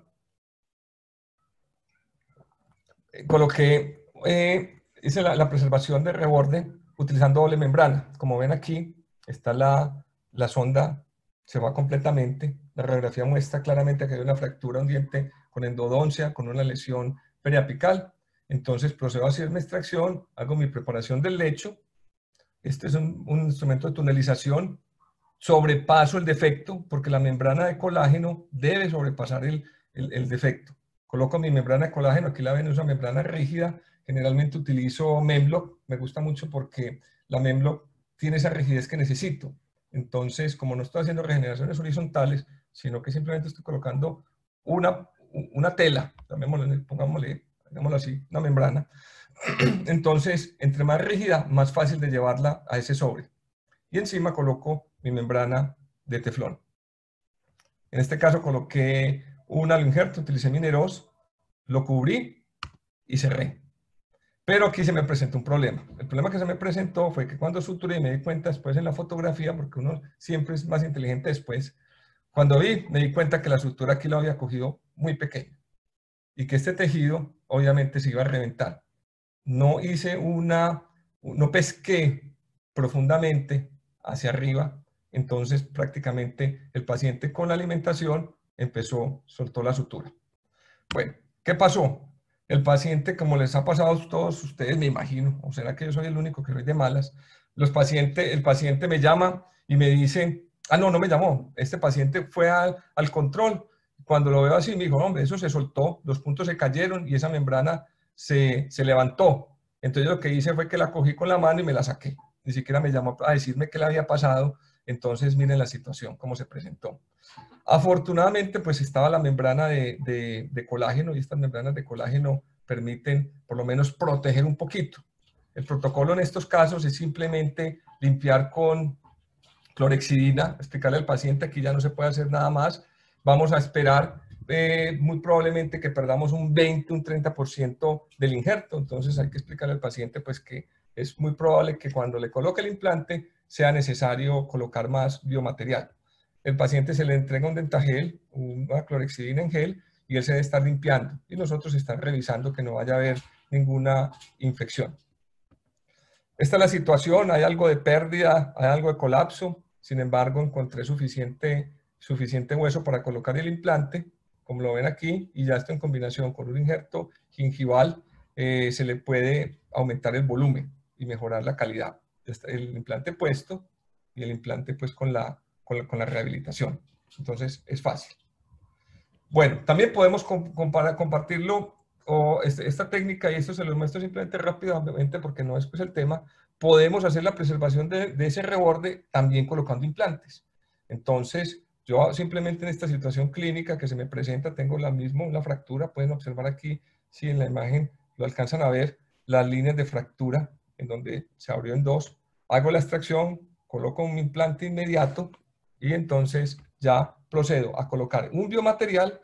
hice la preservación de reborde utilizando doble membrana. Como ven aquí, está la sonda, se va completamente. La radiografía muestra claramente que hay una fractura, un diente con endodoncia, con una lesión periapical. Entonces procedo a hacer mi extracción, hago mi preparación del lecho. Este es un instrumento de tunelización. Sobrepaso el defecto, porque la membrana de colágeno debe sobrepasar el defecto. Coloco mi membrana de colágeno, aquí la ven, es una membrana rígida. Generalmente utilizo Memlock, me gusta mucho porque la Memlock tiene esa rigidez que necesito. Entonces, como no estoy haciendo regeneraciones horizontales, sino que simplemente estoy colocando una tela, pongámoslo así, una membrana. Entonces, entre más rígida, más fácil de llevarla a ese sobre. Y encima coloco mi membrana de teflón. En este caso coloqué un halo injerto, utilicé Mineros, lo cubrí y cerré. Pero aquí se me presentó un problema. El problema que se me presentó fue que cuando suturé y me di cuenta después en la fotografía, porque uno siempre es más inteligente después, cuando me di cuenta que la sutura aquí lo había cogido muy pequeña y que este tejido obviamente se iba a reventar. No pesqué profundamente hacia arriba, entonces prácticamente el paciente con la alimentación soltó la sutura. Bueno, ¿qué pasó? El paciente, como les ha pasado a todos ustedes, me imagino, o será que yo soy el único que soy de malas, el paciente me llama y me dice, no me llamó, este paciente fue al control, cuando lo veo así me dijo, hombre, eso se soltó, los puntos se cayeron y esa membrana se levantó. Entonces lo que hice fue que la cogí con la mano y me la saqué. Ni siquiera me llamó a decirme qué le había pasado. Entonces miren la situación, cómo se presentó. Afortunadamente, pues estaba la membrana de colágeno y estas membranas de colágeno permiten por lo menos proteger un poquito. El protocolo en estos casos es simplemente limpiar con clorexidina, explicarle al paciente que ya no se puede hacer nada más. Vamos a esperar muy probablemente que perdamos un 20, un 30% del injerto. Entonces hay que explicarle al paciente pues que es muy probable que cuando le coloque el implante sea necesario colocar más biomaterial. El paciente se le entrega un Dentagel, una clorexidina en gel, y él se debe estar limpiando. Y nosotros estamos revisando que no vaya a haber ninguna infección. Esta es la situación, hay algo de pérdida, hay algo de colapso, sin embargo encontré suficiente hueso para colocar el implante, como lo ven aquí, y ya esto en combinación con un injerto gingival, se le puede aumentar el volumen y mejorar la calidad. El implante puesto y el implante pues con la rehabilitación. Entonces es fácil. Bueno, también podemos compartirlo, esta técnica, y esto se lo muestro simplemente rápidamente porque no es pues el tema, podemos hacer la preservación de ese reborde también colocando implantes. Entonces, yo simplemente en esta situación clínica que se me presenta, tengo una fractura, pueden observar aquí, si en la imagen lo alcanzan a ver, las líneas de fractura en donde se abrió en dos, hago la extracción, coloco un implante inmediato y entonces ya procedo a colocar un biomaterial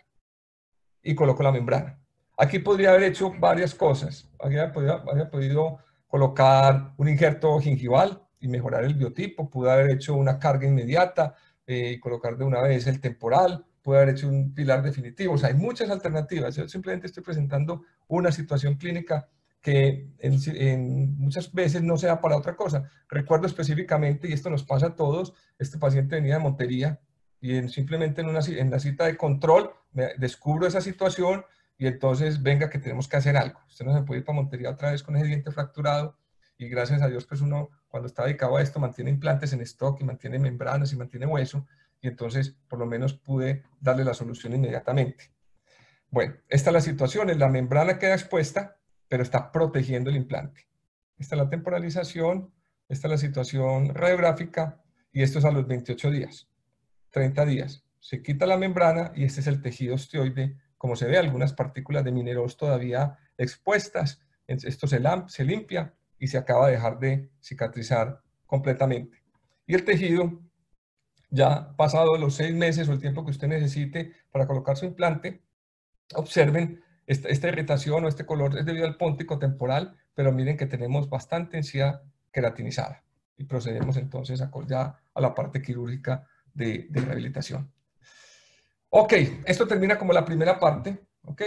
y coloco la membrana. Aquí podría haber hecho varias cosas. Habría podido colocar un injerto gingival y mejorar el biotipo. Pude haber hecho una carga inmediata y colocar de una vez el temporal. Pude haber hecho un pilar definitivo. O sea, hay muchas alternativas. Yo simplemente estoy presentando una situación clínica que muchas veces no se da para otra cosa. Recuerdo específicamente, y esto nos pasa a todos, este paciente venía de Montería y simplemente en la cita de control descubro esa situación y entonces venga que tenemos que hacer algo. Usted no se puede ir para Montería otra vez con ese diente fracturado y gracias a Dios pues uno cuando está dedicado a esto mantiene implantes en stock y mantiene membranas y mantiene hueso y entonces por lo menos pude darle la solución inmediatamente. Bueno, esta es la situación, la membrana queda expuesta, pero está protegiendo el implante. Esta es la temporalización, esta es la situación radiográfica y esto es a los 28 días, 30 días. Se quita la membrana y este es el tejido osteoide. Como se ve, algunas partículas de mineros todavía expuestas. Esto se limpia y se acaba de dejar de cicatrizar completamente. Y el tejido, ya pasado los 6 meses o el tiempo que usted necesite para colocar su implante, observen esta irritación o este color es debido al póntico temporal, pero miren que tenemos bastante encía queratinizada. Y procedemos entonces ya a la parte quirúrgica de rehabilitación. Ok, esto termina como la primera parte, ok,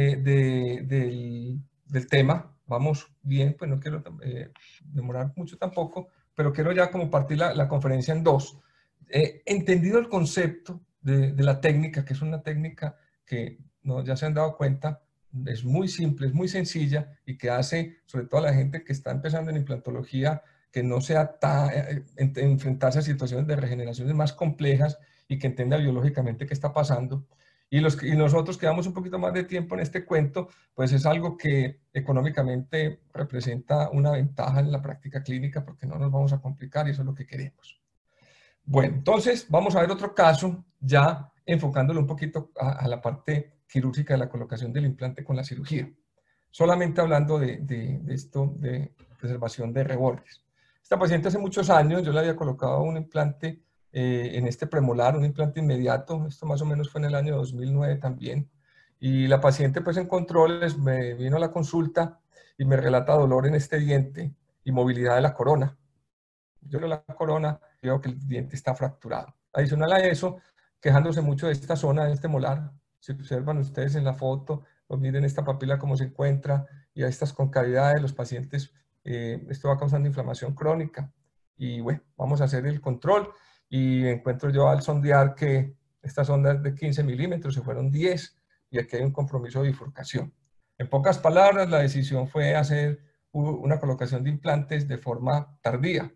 del tema. Vamos bien, pues no quiero demorar mucho tampoco, pero quiero ya como partir la conferencia en dos. Entendido el concepto de la técnica, que es una técnica que ya se han dado cuenta, es muy simple, es muy sencilla y que hace, sobre todo a la gente que está empezando en implantología, que no sea enfrentarse a situaciones de regeneraciones más complejas y que entienda biológicamente qué está pasando. Y nosotros que damos un poquito más de tiempo en este cuento, pues es algo que económicamente representa una ventaja en la práctica clínica porque no nos vamos a complicar y eso es lo que queremos. Bueno, entonces vamos a ver otro caso ya enfocándolo un poquito a la parte quirúrgica de la colocación del implante con la cirugía. Solamente hablando de esto de preservación de rebordes. Esta paciente hace muchos años, yo le había colocado un implante en este premolar, un implante inmediato, esto más o menos fue en el año 2009 también, y la paciente pues en controles me vino a la consulta y me relata dolor en este diente y movilidad de la corona. Yo veo la corona y veo que el diente está fracturado. Adicional a eso, quejándose mucho de esta zona, de este molar, si observan ustedes en la foto, pues miren esta papila cómo se encuentra y a estas concavidades, los pacientes, esto va causando inflamación crónica. Y bueno, vamos a hacer el control y encuentro yo al sondear que estas ondas de 15 milímetros se fueron 10 y aquí hay un compromiso de bifurcación. En pocas palabras, la decisión fue hacer una colocación de implantes de forma tardía.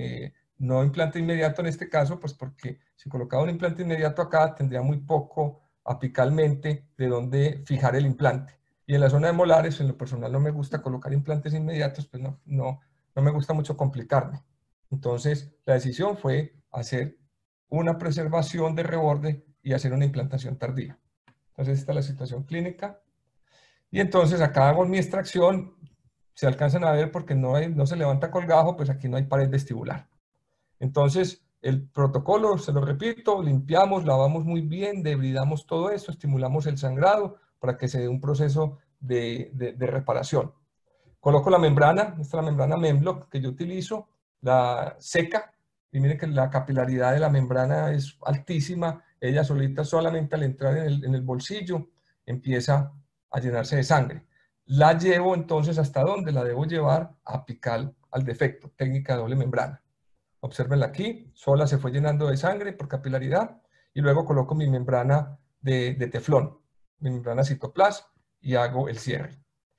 No implante inmediato en este caso, pues porque si colocaba un implante inmediato acá tendría muy poco apicalmente de donde fijar el implante. Y en la zona de molares, en lo personal no me gusta colocar implantes inmediatos, pues no me gusta mucho complicarme. Entonces la decisión fue hacer una preservación de reborde y hacer una implantación tardía. Entonces esta es la situación clínica. Y entonces acá hago mi extracción, se alcanzan a ver porque no se levanta colgajo, pues aquí no hay pared vestibular. Entonces, el protocolo, se lo repito, limpiamos, lavamos muy bien, debridamos todo esto, estimulamos el sangrado para que se dé un proceso de reparación. Coloco la membrana, esta es la membrana Memblock que yo utilizo, la seca, y miren que la capilaridad de la membrana es altísima, ella solita solamente al entrar en el bolsillo empieza a llenarse de sangre. La llevo entonces hasta dónde la debo llevar apical al defecto, técnica de doble membrana. Obsérvenla aquí, sola se fue llenando de sangre por capilaridad y luego coloco mi membrana de teflón, mi membrana Cytoplas y hago el cierre.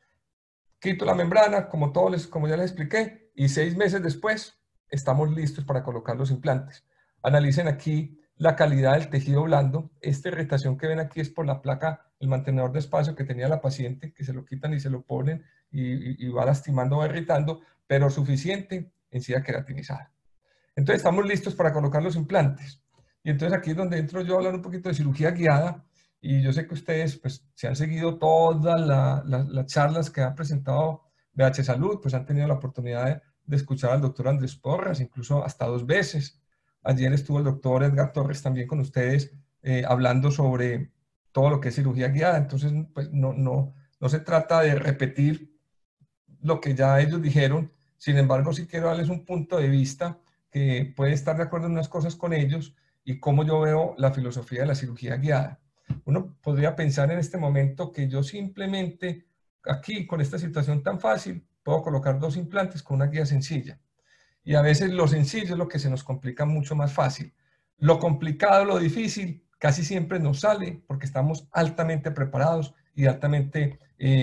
Quito la membrana, como ya les expliqué, y 6 meses después estamos listos para colocar los implantes. Analicen aquí la calidad del tejido blando. Esta irritación que ven aquí es por la placa, el mantenedor de espacio que tenía la paciente, que se lo quitan y se lo ponen y va lastimando, va irritando, pero suficiente encía queratinizada. Entonces estamos listos para colocar los implantes. Y entonces aquí es donde entro yo a hablar un poquito de cirugía guiada. Y yo sé que ustedes pues, se han seguido todas las charlas que ha presentado BH Salud, pues han tenido la oportunidad de escuchar al doctor Andrés Porras, incluso hasta 2 veces. Ayer estuvo el doctor Edgar Torres también con ustedes hablando sobre todo lo que es cirugía guiada. Entonces, pues no se trata de repetir lo que ya ellos dijeron. Sin embargo, sí quiero darles un punto de vista que puede estar de acuerdo en unas cosas con ellos y cómo yo veo la filosofía de la cirugía guiada. Uno podría pensar en este momento que yo simplemente aquí con esta situación tan fácil, puedo colocar 2 implantes con una guía sencilla. Y a veces lo sencillo es lo que se nos complica mucho más fácil. Lo complicado, lo difícil, casi siempre nos sale porque estamos altamente preparados y altamente,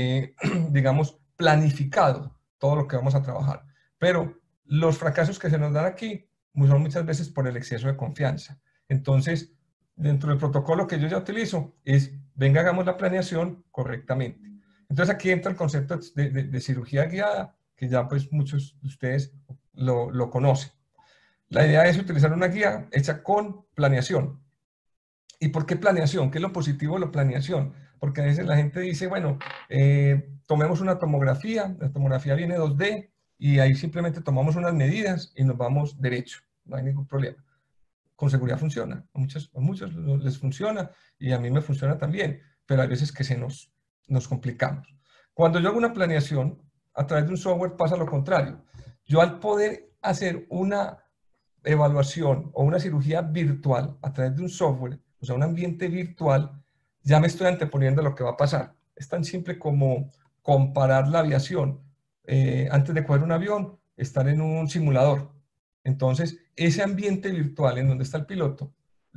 digamos, planificado todo lo que vamos a trabajar. Pero los fracasos que se nos dan aquí son muchas veces por el exceso de confianza. Entonces, dentro del protocolo que yo ya utilizo es, venga, hagamos la planeación correctamente. Entonces aquí entra el concepto de cirugía guiada, que ya pues muchos de ustedes lo conocen. La idea es utilizar una guía hecha con planeación. ¿Y por qué planeación? ¿Qué es lo positivo de la planeación? Porque a veces la gente dice, bueno, tomemos una tomografía, la tomografía viene 2D y ahí simplemente tomamos unas medidas y nos vamos derecho, no hay ningún problema. Con seguridad funciona, a muchos les funciona y a mí me funciona también, pero hay veces que nos complicamos. Cuando yo hago una planeación, a través de un software pasa lo contrario. Yo al poder hacer una evaluación o una cirugía virtual a través de un software, o sea, un ambiente virtual, ya me estoy anteponiendo a lo que va a pasar. Es tan simple como comparar la aviación. Antes de coger un avión, estar en un simulador. Entonces, ese ambiente virtual en donde está el piloto,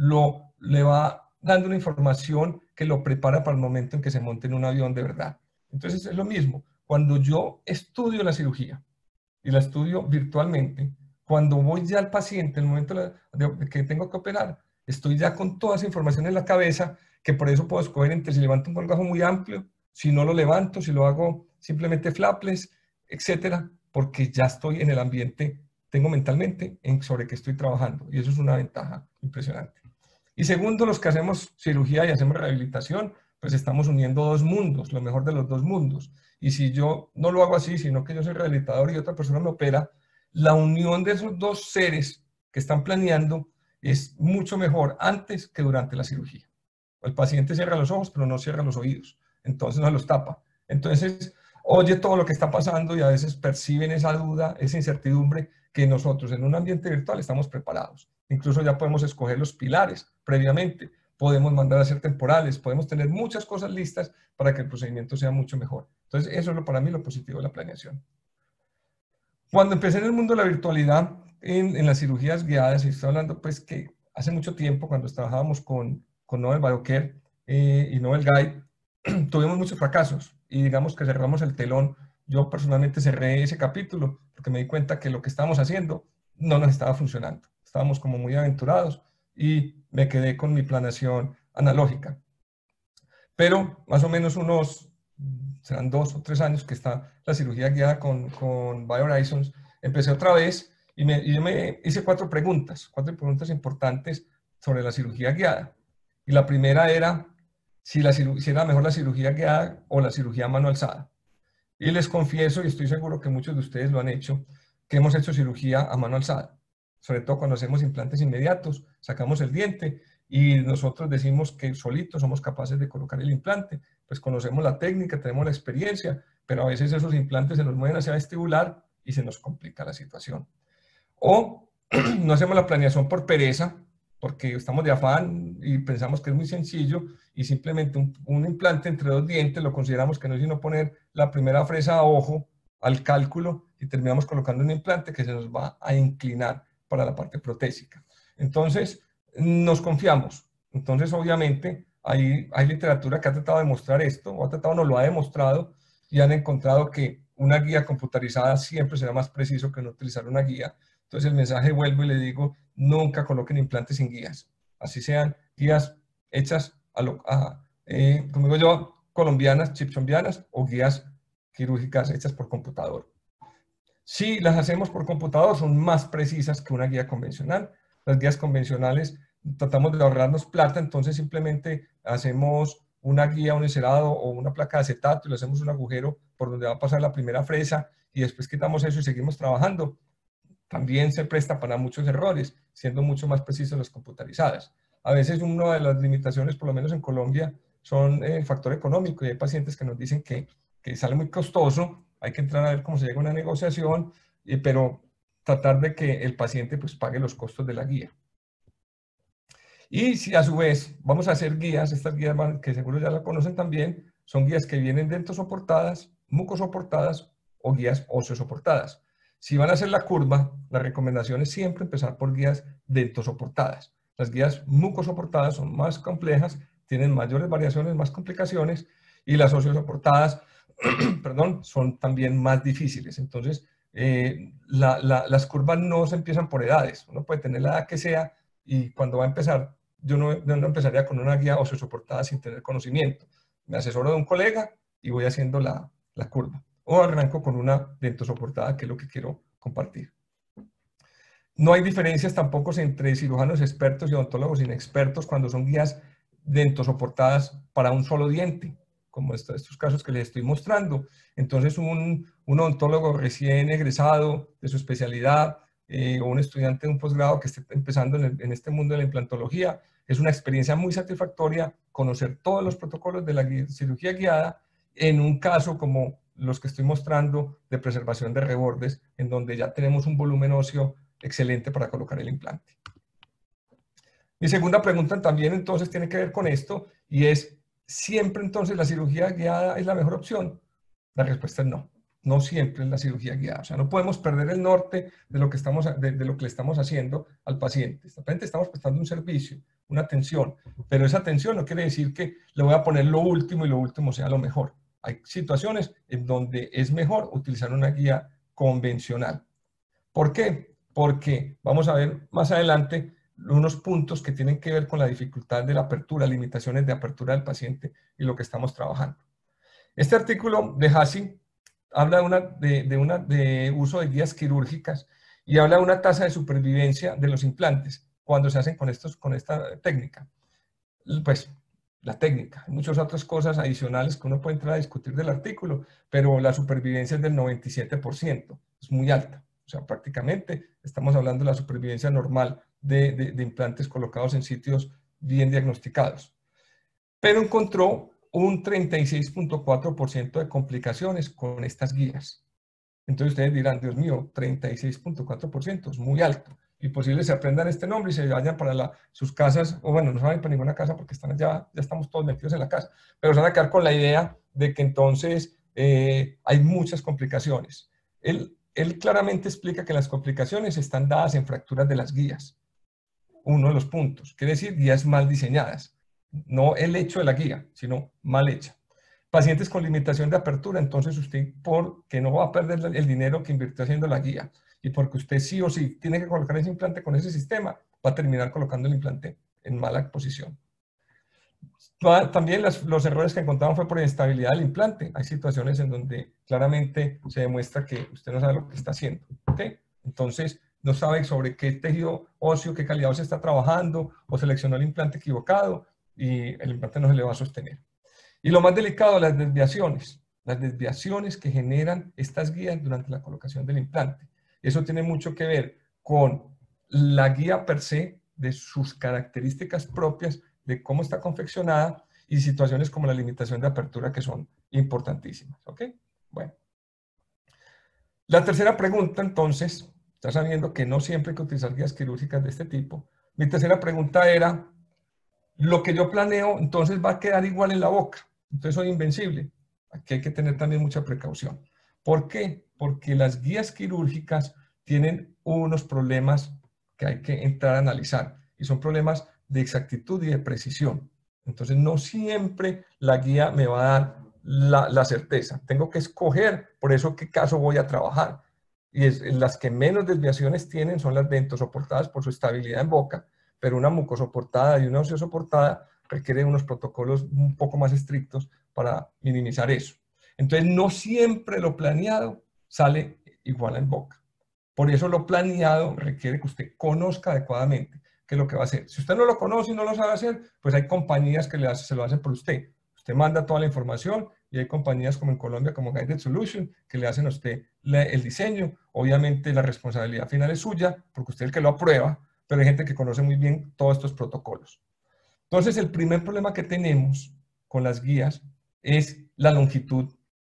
le va dando una información que lo prepara para el momento en que se monte en un avión de verdad. Entonces, es lo mismo. Cuando yo estudio la cirugía y la estudio virtualmente, cuando voy ya al paciente, en el momento de que tengo que operar, estoy ya con toda esa información en la cabeza, que por eso puedo escoger entre si levanto un colgajo muy amplio, si no lo levanto, si lo hago simplemente flapless, etcétera, porque ya estoy en el ambiente, tengo mentalmente sobre qué estoy trabajando, y eso es una ventaja impresionante. Y segundo, los que hacemos cirugía y hacemos rehabilitación, pues estamos uniendo 2 mundos, lo mejor de los 2 mundos. Y si yo no lo hago así, sino que yo soy rehabilitador y otra persona me opera, la unión de esos 2 seres que están planeando es mucho mejor antes que durante la cirugía. El paciente cierra los ojos, pero no cierra los oídos, entonces no los tapa. Entonces, oye todo lo que está pasando y a veces perciben esa duda, esa incertidumbre que nosotros en un ambiente virtual estamos preparados. Incluso ya podemos escoger los pilares previamente, podemos mandar a hacer temporales, podemos tener muchas cosas listas para que el procedimiento sea mucho mejor. Entonces, eso es para mí lo positivo de la planeación. Cuando empecé en el mundo de la virtualidad, en las cirugías guiadas, y estoy hablando pues que hace mucho tiempo, cuando trabajábamos con Nobel Biocare y Nobel Guide, tuvimos muchos fracasos y digamos que cerramos el telón. Yo personalmente cerré ese capítulo porque me di cuenta que lo que estábamos haciendo no nos estaba funcionando. Estábamos como muy aventurados y me quedé con mi planeación analógica. Pero más o menos serán 2 o 3 años que está la cirugía guiada con BioHorizons. Empecé otra vez y yo me hice 4 preguntas importantes sobre la cirugía guiada. Y la primera era si era mejor la cirugía guiada o la cirugía a mano alzada. Y les confieso, y estoy seguro que muchos de ustedes lo han hecho, que hemos hecho cirugía a mano alzada. Sobre todo cuando hacemos implantes inmediatos, sacamos el diente y nosotros decimos que solitos somos capaces de colocar el implante. Pues conocemos la técnica, tenemos la experiencia, pero a veces esos implantes se nos mueven hacia vestibular y se nos complica la situación. O no hacemos la planeación por pereza, porque estamos de afán y pensamos que es muy sencillo y simplemente un implante entre 2 dientes lo consideramos que no es sino poner la primera fresa a ojo al cálculo y terminamos colocando un implante que se nos va a inclinar para la parte protésica. Entonces, nos confiamos. Entonces, obviamente, hay literatura que ha tratado de demostrar esto, o ha tratado, no lo ha demostrado, y han encontrado que una guía computarizada siempre será más preciso que no utilizar una guía. Entonces el mensaje vuelvo y le digo, nunca coloquen implantes sin guías. Así sean guías hechas como digo yo, colombianas, chipchombianas o guías quirúrgicas hechas por computador. Si las hacemos por computador, son más precisas que una guía convencional. Las guías convencionales tratamos de ahorrarnos plata, entonces simplemente hacemos una guía, un encerado o una placa de acetato y le hacemos un agujero por donde va a pasar la primera fresa y después quitamos eso y seguimos trabajando. También se presta para muchos errores, siendo mucho más precisas las computarizadas. A veces una de las limitaciones, por lo menos en Colombia, son el factor económico y hay pacientes que nos dicen que sale muy costoso, hay que entrar a ver cómo se llega a una negociación, pero tratar de que el paciente pues pague los costos de la guía. Y si a su vez vamos a hacer guías, estas guías que seguro ya la conocen también, son guías que vienen dentosoportadas, mucosoportadas o guías óseo-soportadas. Si van a hacer la curva, la recomendación es siempre empezar por guías dentosoportadas. Las guías mucosoportadas son más complejas, tienen mayores variaciones, más complicaciones, y las óseo-soportadas perdón, son también más difíciles. Entonces, las curvas no se empiezan por edades. Uno puede tener la edad que sea y cuando va a empezar, yo no empezaría con una guía óseo-soportada sin tener conocimiento. Me asesoro de un colega y voy haciendo la curva. O arranco con una dentosoportada, que es lo que quiero compartir. No hay diferencias tampoco entre cirujanos expertos y odontólogos inexpertos cuando son guías dentosoportadas para un solo diente, como estos casos que les estoy mostrando. Entonces, un odontólogo recién egresado de su especialidad o un estudiante de un posgrado que esté empezando en este mundo de la implantología, es una experiencia muy satisfactoria conocer todos los protocolos de la cirugía guiada en un caso como los que estoy mostrando de preservación de rebordes, en donde ya tenemos un volumen óseo excelente para colocar el implante. Mi segunda pregunta también entonces tiene que ver con esto y es, ¿siempre entonces la cirugía guiada es la mejor opción? La respuesta es no. No siempre es la cirugía guiada. O sea, no podemos perder el norte de lo que, de lo que le estamos haciendo al paciente. Estamos prestando un servicio, una atención, pero esa atención no quiere decir que le voy a poner lo último y lo último sea lo mejor. Hay situaciones en donde es mejor utilizar una guía convencional. ¿Por qué? Porque vamos a ver más adelante unos puntos que tienen que ver con la dificultad de la apertura, limitaciones de apertura del paciente y lo que estamos trabajando. Este artículo de Hassi habla de uso de guías quirúrgicas y habla de una tasa de supervivencia de los implantes cuando se hacen con esta técnica. Pues la técnica, hay muchas otras cosas adicionales que uno puede entrar a discutir del artículo, pero la supervivencia es del 97%, es muy alta. O sea, prácticamente estamos hablando de la supervivencia normal de implantes colocados en sitios bien diagnosticados. Pero encontró un 36.4% de complicaciones con estas guías. Entonces ustedes dirán, Dios mío, 36.4% es muy alto. Y posible se aprendan este nombre y se vayan para sus casas, o bueno, no se vayan para ninguna casa porque están ya estamos todos metidos en la casa, pero se van a quedar con la idea de que entonces hay muchas complicaciones. Él claramente explica que las complicaciones están dadas en fracturas de las guías. Uno de los puntos, quiere decir guías mal diseñadas. No el hecho de la guía, sino mal hecha. Pacientes con limitación de apertura, entonces usted, porque no va a perder el dinero que invirtió haciendo la guía, y porque usted sí o sí tiene que colocar ese implante con ese sistema, va a terminar colocando el implante en mala posición. También los errores que encontraron fue por inestabilidad del implante. Hay situaciones en donde claramente se demuestra que usted no sabe lo que está haciendo. ¿Okay? Entonces, no sabe sobre qué tejido óseo, qué calidad ósea está trabajando, o seleccionó el implante equivocado y el implante no se le va a sostener. Y lo más delicado, las desviaciones que generan estas guías durante la colocación del implante. Eso tiene mucho que ver con la guía per se, de sus características propias, de cómo está confeccionada y situaciones como la limitación de apertura que son importantísimas. ¿Ok? Bueno. La tercera pregunta, entonces, está sabiendo que no siempre hay que utilizar guías quirúrgicas de este tipo. Mi tercera pregunta era, lo que yo planeo, entonces va a quedar igual en la boca. Entonces soy invencible. Aquí hay que tener también mucha precaución. ¿Por qué? Porque las guías quirúrgicas tienen unos problemas que hay que entrar a analizar. Y son problemas de exactitud y de precisión. Entonces no siempre la guía me va a dar la certeza. Tengo que escoger por eso qué caso voy a trabajar. Y las que menos desviaciones tienen son las dentosoportadas por su estabilidad en boca, pero una mucosoportada y una óseo-soportada requieren unos protocolos un poco más estrictos para minimizar eso. Entonces, no siempre lo planeado sale igual en boca. Por eso lo planeado requiere que usted conozca adecuadamente qué es lo que va a hacer. Si usted no lo conoce y no lo sabe hacer, pues hay compañías que se lo hacen por usted. Usted manda toda la información y hay compañías como en Colombia, como Guided Solution, que le hacen a usted el diseño. Obviamente la responsabilidad final es suya, porque usted es el que lo aprueba, pero hay gente que conoce muy bien todos estos protocolos. Entonces, el primer problema que tenemos con las guías es la longitud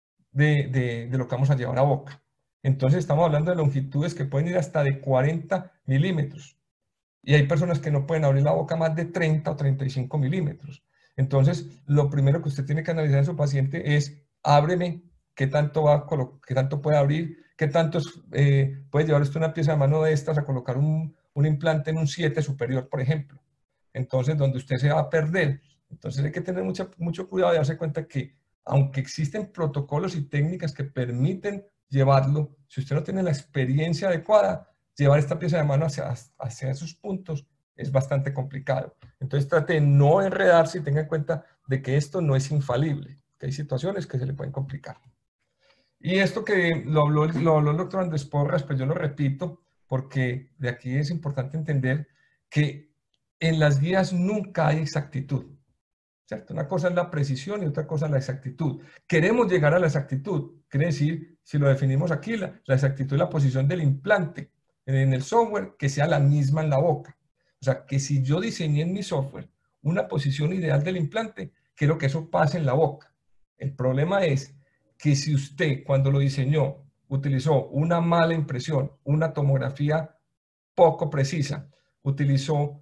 de lo que vamos a llevar a boca. Entonces, estamos hablando de longitudes que pueden ir hasta de 40 milímetros. Y hay personas que no pueden abrir la boca más de 30 o 35 milímetros. Entonces, lo primero que usted tiene que analizar en su paciente es, ábreme, qué tanto qué tanto puede abrir, qué tantos puede llevar usted una pieza de mano de estas a colocar un implante en un 7 superior, por ejemplo. Entonces, donde usted se va a perder. Entonces, hay que tener mucho cuidado y darse cuenta que, aunque existen protocolos y técnicas que permiten llevarlo, si usted no tiene la experiencia adecuada, llevar esta pieza de mano hacia esos puntos es bastante complicado. Entonces, trate de no enredarse y tenga en cuenta de que esto no es infalible, que hay situaciones que se le pueden complicar. Y esto que lo habló el doctor Andrés Porras, pues yo lo repito, porque de aquí es importante entender que en las guías nunca hay exactitud, ¿cierto? Una cosa es la precisión y otra cosa es la exactitud. Queremos llegar a la exactitud, quiere decir, si lo definimos aquí, la exactitud es la posición del implante en el software que sea la misma en la boca. O sea, que si yo diseñé en mi software una posición ideal del implante, quiero que eso pase en la boca. El problema es que si usted cuando lo diseñó utilizó una mala impresión, una tomografía poco precisa, utilizó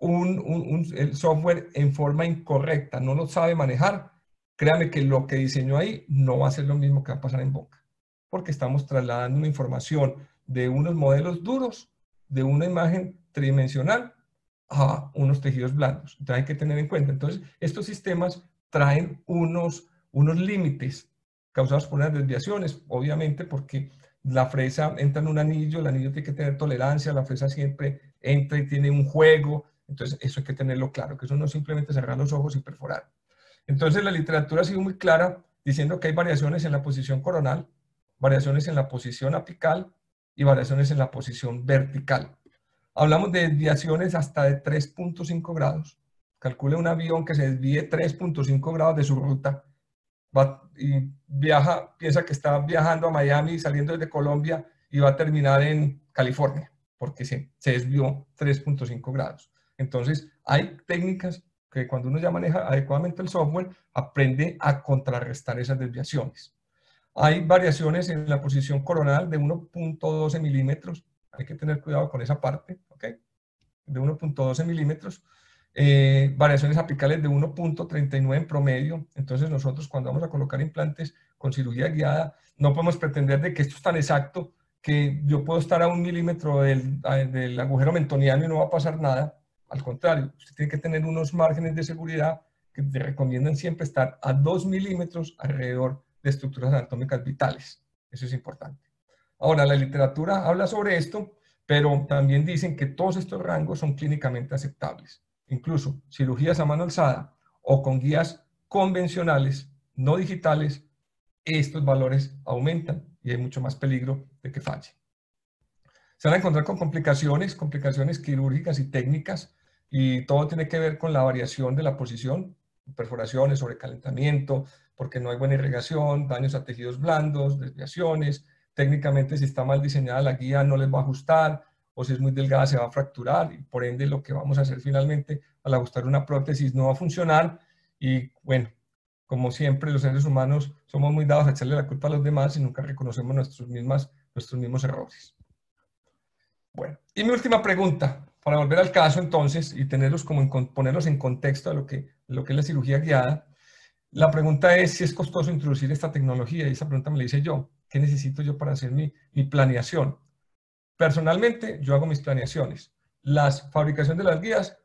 el software en forma incorrecta, no lo sabe manejar, créame que lo que diseñó ahí no va a ser lo mismo que va a pasar en boca, porque estamos trasladando una información de unos modelos duros, de una imagen tridimensional, a unos tejidos blandos. Entonces hay que tener en cuenta. Entonces, estos sistemas traen unos límites causados por unas desviaciones, obviamente porque la fresa entra en un anillo, el anillo tiene que tener tolerancia, la fresa siempre entra y tiene un juego, entonces eso hay que tenerlo claro, que eso no es simplemente cerrar los ojos y perforar. Entonces la literatura ha sido muy clara diciendo que hay variaciones en la posición coronal, variaciones en la posición apical y variaciones en la posición vertical. Hablamos de desviaciones hasta de 3.5 grados. Calcule un avión que se desvíe 3.5 grados de su ruta y piensa que está viajando a Miami saliendo desde Colombia y va a terminar en California, porque se desvió 3.5 grados. Entonces, hay técnicas que cuando uno ya maneja adecuadamente el software, aprende a contrarrestar esas desviaciones. Hay variaciones en la posición coronal de 1.12 milímetros. Hay que tener cuidado con esa parte, ¿ok? De 1.12 milímetros. Variaciones apicales de 1.39 en promedio. Entonces nosotros cuando vamos a colocar implantes con cirugía guiada, no podemos pretender de que esto es tan exacto que yo puedo estar a 1 milímetro del agujero mentoniano y no va a pasar nada. Al contrario, usted tiene que tener unos márgenes de seguridad que te recomiendan siempre estar a 2 milímetros alrededor de estructuras anatómicas vitales. Eso es importante. Ahora, la literatura habla sobre esto, pero también dicen que todos estos rangos son clínicamente aceptables. Incluso cirugías a mano alzada o con guías convencionales, no digitales, estos valores aumentan y hay mucho más peligro de que falle. Se van a encontrar con complicaciones quirúrgicas y técnicas, y todo tiene que ver con la variación de la posición, perforaciones, sobrecalentamiento, porque no hay buena irrigación, daños a tejidos blandos, desviaciones. Técnicamente, si está mal diseñada la guía, no les va a ajustar, o si es muy delgada, se va a fracturar, y por ende, lo que vamos a hacer finalmente al ajustar una prótesis no va a funcionar. Y bueno, como siempre, los seres humanos somos muy dados a echarle la culpa a los demás y nunca reconocemos nuestros mismos errores. Bueno, y mi última pregunta, para volver al caso entonces y ponerlos en contexto de lo que es la cirugía guiada. La pregunta es si es costoso introducir esta tecnología, y esa pregunta me la hice yo. ¿Qué necesito yo para hacer mi planeación? Personalmente, yo hago mis planeaciones. Las fabricación de las guías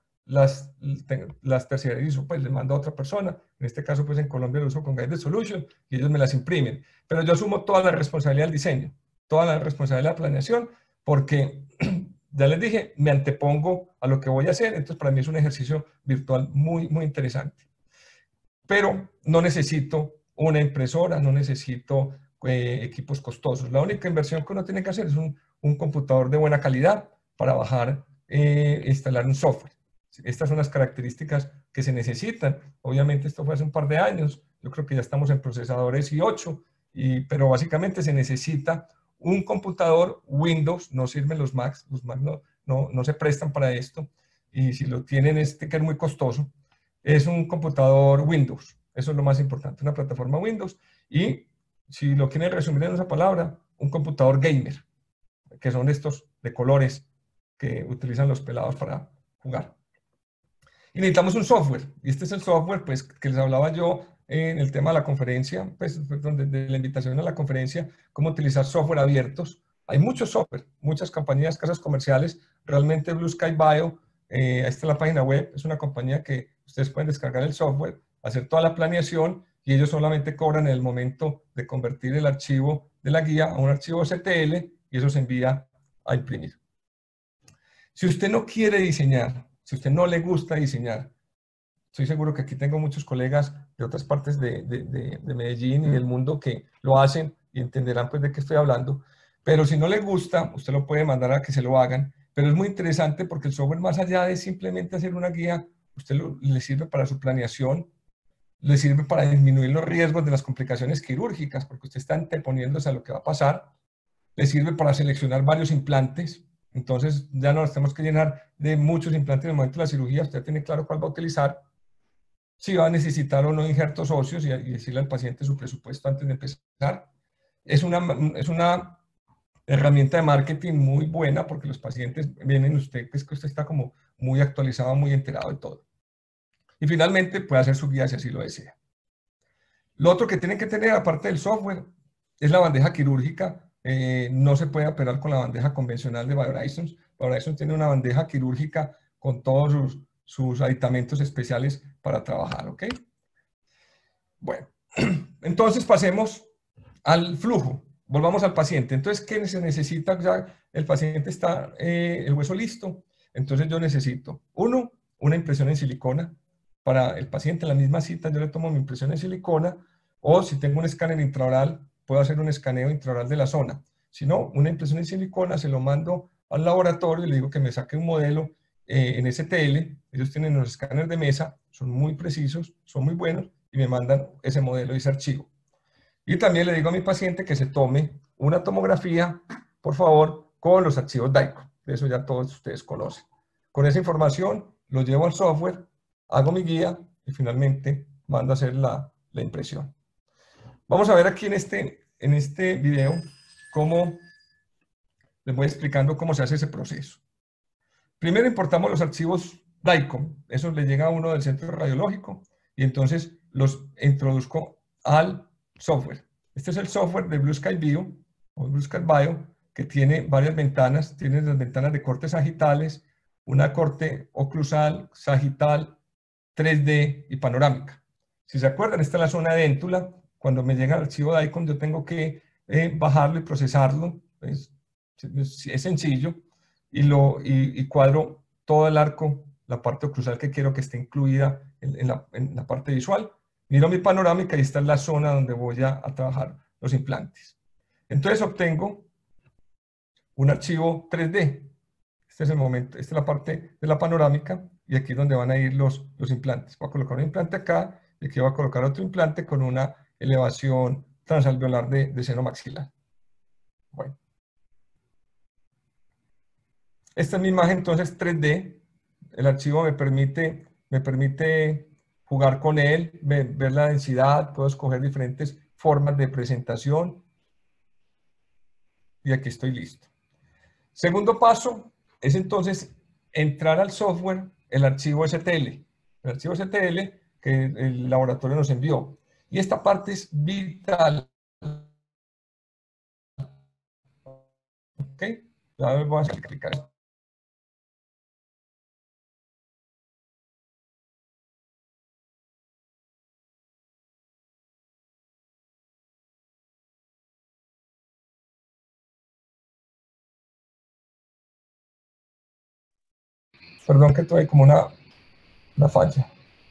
las terciarizo, pues les mando a otra persona. En este caso, pues en Colombia lo uso con Guided Solution y ellos me las imprimen. Pero yo asumo toda la responsabilidad del diseño, toda la responsabilidad de la planeación, porque ya les dije, me antepongo a lo que voy a hacer. Entonces, para mí es un ejercicio virtual muy, muy interesante. Pero no necesito una impresora, no necesito equipos costosos. La única inversión que uno tiene que hacer es un computador de buena calidad para bajar, instalar un software. Estas son las características que se necesitan. Obviamente esto fue hace un par de años, yo creo que ya estamos en procesadores i8, pero básicamente se necesita un computador Windows, no sirven los Macs no se prestan para esto, y si lo tienen es que es muy costoso. Es un computador Windows, eso es lo más importante, una plataforma Windows, y si lo quieren resumir en esa palabra, un computador gamer, que son estos de colores que utilizan los pelados para jugar. Y necesitamos un software, y este es el software pues, que les hablaba yo en el tema de la conferencia, pues, perdón, de la invitación a la conferencia, cómo utilizar software abiertos. Hay muchos software, muchas compañías, casas comerciales, realmente Blue Sky Bio, esta es la página web, es una compañía que ustedes pueden descargar el software, hacer toda la planeación, y ellos solamente cobran en el momento de convertir el archivo de la guía a un archivo STL, y eso se envía a imprimir. Si usted no quiere diseñar, si usted no le gusta diseñar, estoy seguro que aquí tengo muchos colegas de otras partes de Medellín y del mundo que lo hacen y entenderán pues de qué estoy hablando, pero si no le gusta, usted lo puede mandar a que se lo hagan, pero es muy interesante porque el software, más allá de simplemente hacer una guía, le sirve para su planeación, le sirve para disminuir los riesgos de las complicaciones quirúrgicas, porque usted está anteponiéndose a lo que va a pasar, le sirve para seleccionar varios implantes, entonces ya no nos tenemos que llenar de muchos implantes en el momento de la cirugía, usted tiene claro cuál va a utilizar, si va a necesitar o no injertos óseos y decirle al paciente su presupuesto antes de empezar. Es una herramienta de marketing muy buena porque los pacientes vienen usted, pues que usted está como muy actualizado, muy enterado de todo. Y finalmente puede hacer su guía si así lo desea. Lo otro que tienen que tener, aparte del software, es la bandeja quirúrgica. No se puede operar con la bandeja convencional de BioHorizons. BioHorizons tiene una bandeja quirúrgica con todos sus aditamentos especiales para trabajar, ¿ok? Bueno, entonces pasemos al flujo. Volvamos al paciente. Entonces, ¿qué se necesita? Ya el paciente está, el hueso listo. Entonces yo necesito, uno, una impresión en silicona. Para el paciente en la misma cita yo le tomo mi impresión en silicona, o si tengo un escáner intraoral, puedo hacer un escaneo intraoral de la zona. Si no, una impresión en silicona, se lo mando al laboratorio y le digo que me saque un modelo en STL. Ellos tienen los escáneres de mesa, son muy precisos, son muy buenos, y me mandan ese modelo y ese archivo. Y también le digo a mi paciente que se tome una tomografía, por favor, con los archivos DICOM. De eso ya todos ustedes conocen. Con esa información lo llevo al software, hago mi guía y finalmente mando a hacer la impresión. Vamos a ver aquí en este video cómo les voy explicando cómo se hace ese proceso. Primero importamos los archivos DICOM. Eso le llega a uno del centro radiológico y entonces los introduzco al software. Este es el software de Blue Sky Bio, o Blue Sky Bio, que tiene varias ventanas. Tiene las ventanas de cortes sagitales, una corte oclusal, sagital, 3D y panorámica. Si se acuerdan, esta es la zona de éntula. Cuando me llega el archivo DICOM, yo tengo que bajarlo y procesarlo. Es sencillo. Y cuadro todo el arco, la parte oclusal que quiero que esté incluida en la parte visual. Miro mi panorámica y esta es la zona donde voy a trabajar los implantes. Entonces obtengo un archivo 3D. Este es el momento, esta es la parte de la panorámica y aquí es donde van a ir los implantes. Voy a colocar un implante acá y aquí voy a colocar otro implante con una elevación transalveolar de seno maxilar. Bueno. Esta es mi imagen entonces 3D. El archivo me permite jugar con él, ver la densidad, puedo escoger diferentes formas de presentación. Y aquí estoy listo. Segundo paso es entonces entrar al software el archivo STL. El archivo STL que el laboratorio nos envió. Y esta parte es vital. ¿Ok? Ya voy a explicar esto. Perdón que tuve como una falla.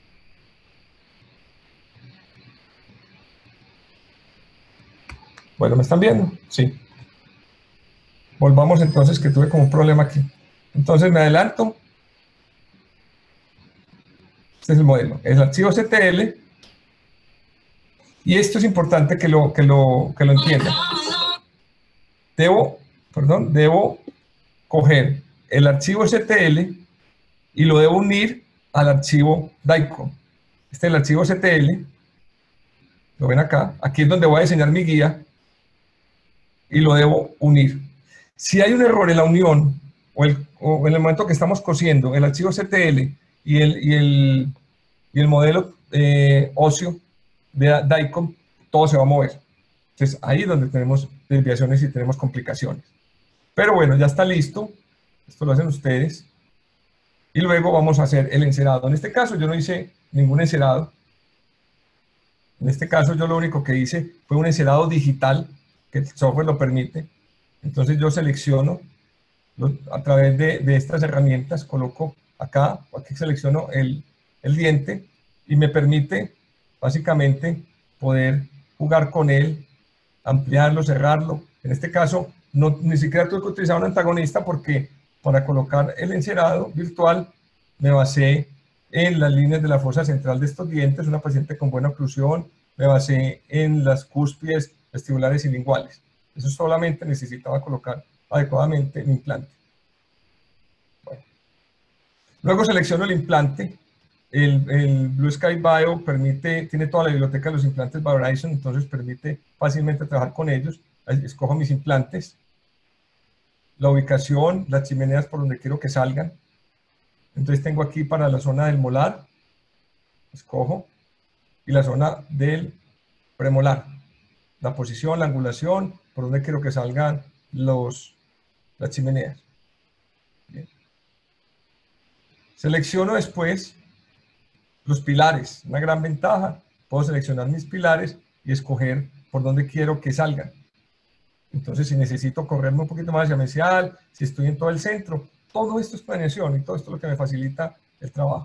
Bueno, ¿me están viendo? Sí. Volvamos entonces, que tuve como un problema aquí. Entonces me adelanto. Este es el modelo. El archivo STL. Y esto es importante que lo entiendan. Debo coger el archivo STL y lo debo unir al archivo DICOM. Este es el archivo STL. Lo ven acá. Aquí es donde voy a diseñar mi guía y lo debo unir. Si hay un error en la unión o en el momento que estamos cosiendo el archivo STL y el modelo óseo de DICOM, todo se va a mover. Entonces, ahí es donde tenemos desviaciones y tenemos complicaciones. Pero bueno, ya está listo. Esto lo hacen ustedes. Y luego vamos a hacer el encerado. En este caso yo no hice ningún encerado. En este caso yo lo único que hice fue un encerado digital, que el software lo permite. Entonces yo selecciono a través de estas herramientas, coloco acá, aquí selecciono el diente y me permite básicamente poder jugar con él, ampliarlo, cerrarlo. En este caso no, ni siquiera tuve que utilizar un antagonista porque para colocar el encerado virtual me basé en las líneas de la fosa central de estos dientes, una paciente con buena oclusión, me basé en las cúspides vestibulares y linguales. Eso solamente necesitaba colocar adecuadamente el implante. Bueno. Luego selecciono el implante. El Blue Sky Bio tiene toda la biblioteca de los implantes Horizon, entonces permite fácilmente trabajar con ellos. Escojo mis implantes, la ubicación, las chimeneas por donde quiero que salgan. Entonces tengo aquí para la zona del molar, escojo, y la zona del premolar. La posición, la angulación, por donde quiero que salgan las chimeneas. Bien. Selecciono después los pilares. Una gran ventaja, puedo seleccionar mis pilares y escoger por dónde quiero que salgan. Entonces, si necesito correrme un poquito más hacia mesial, si estoy en todo el centro, todo esto es planeación y todo esto es lo que me facilita el trabajo.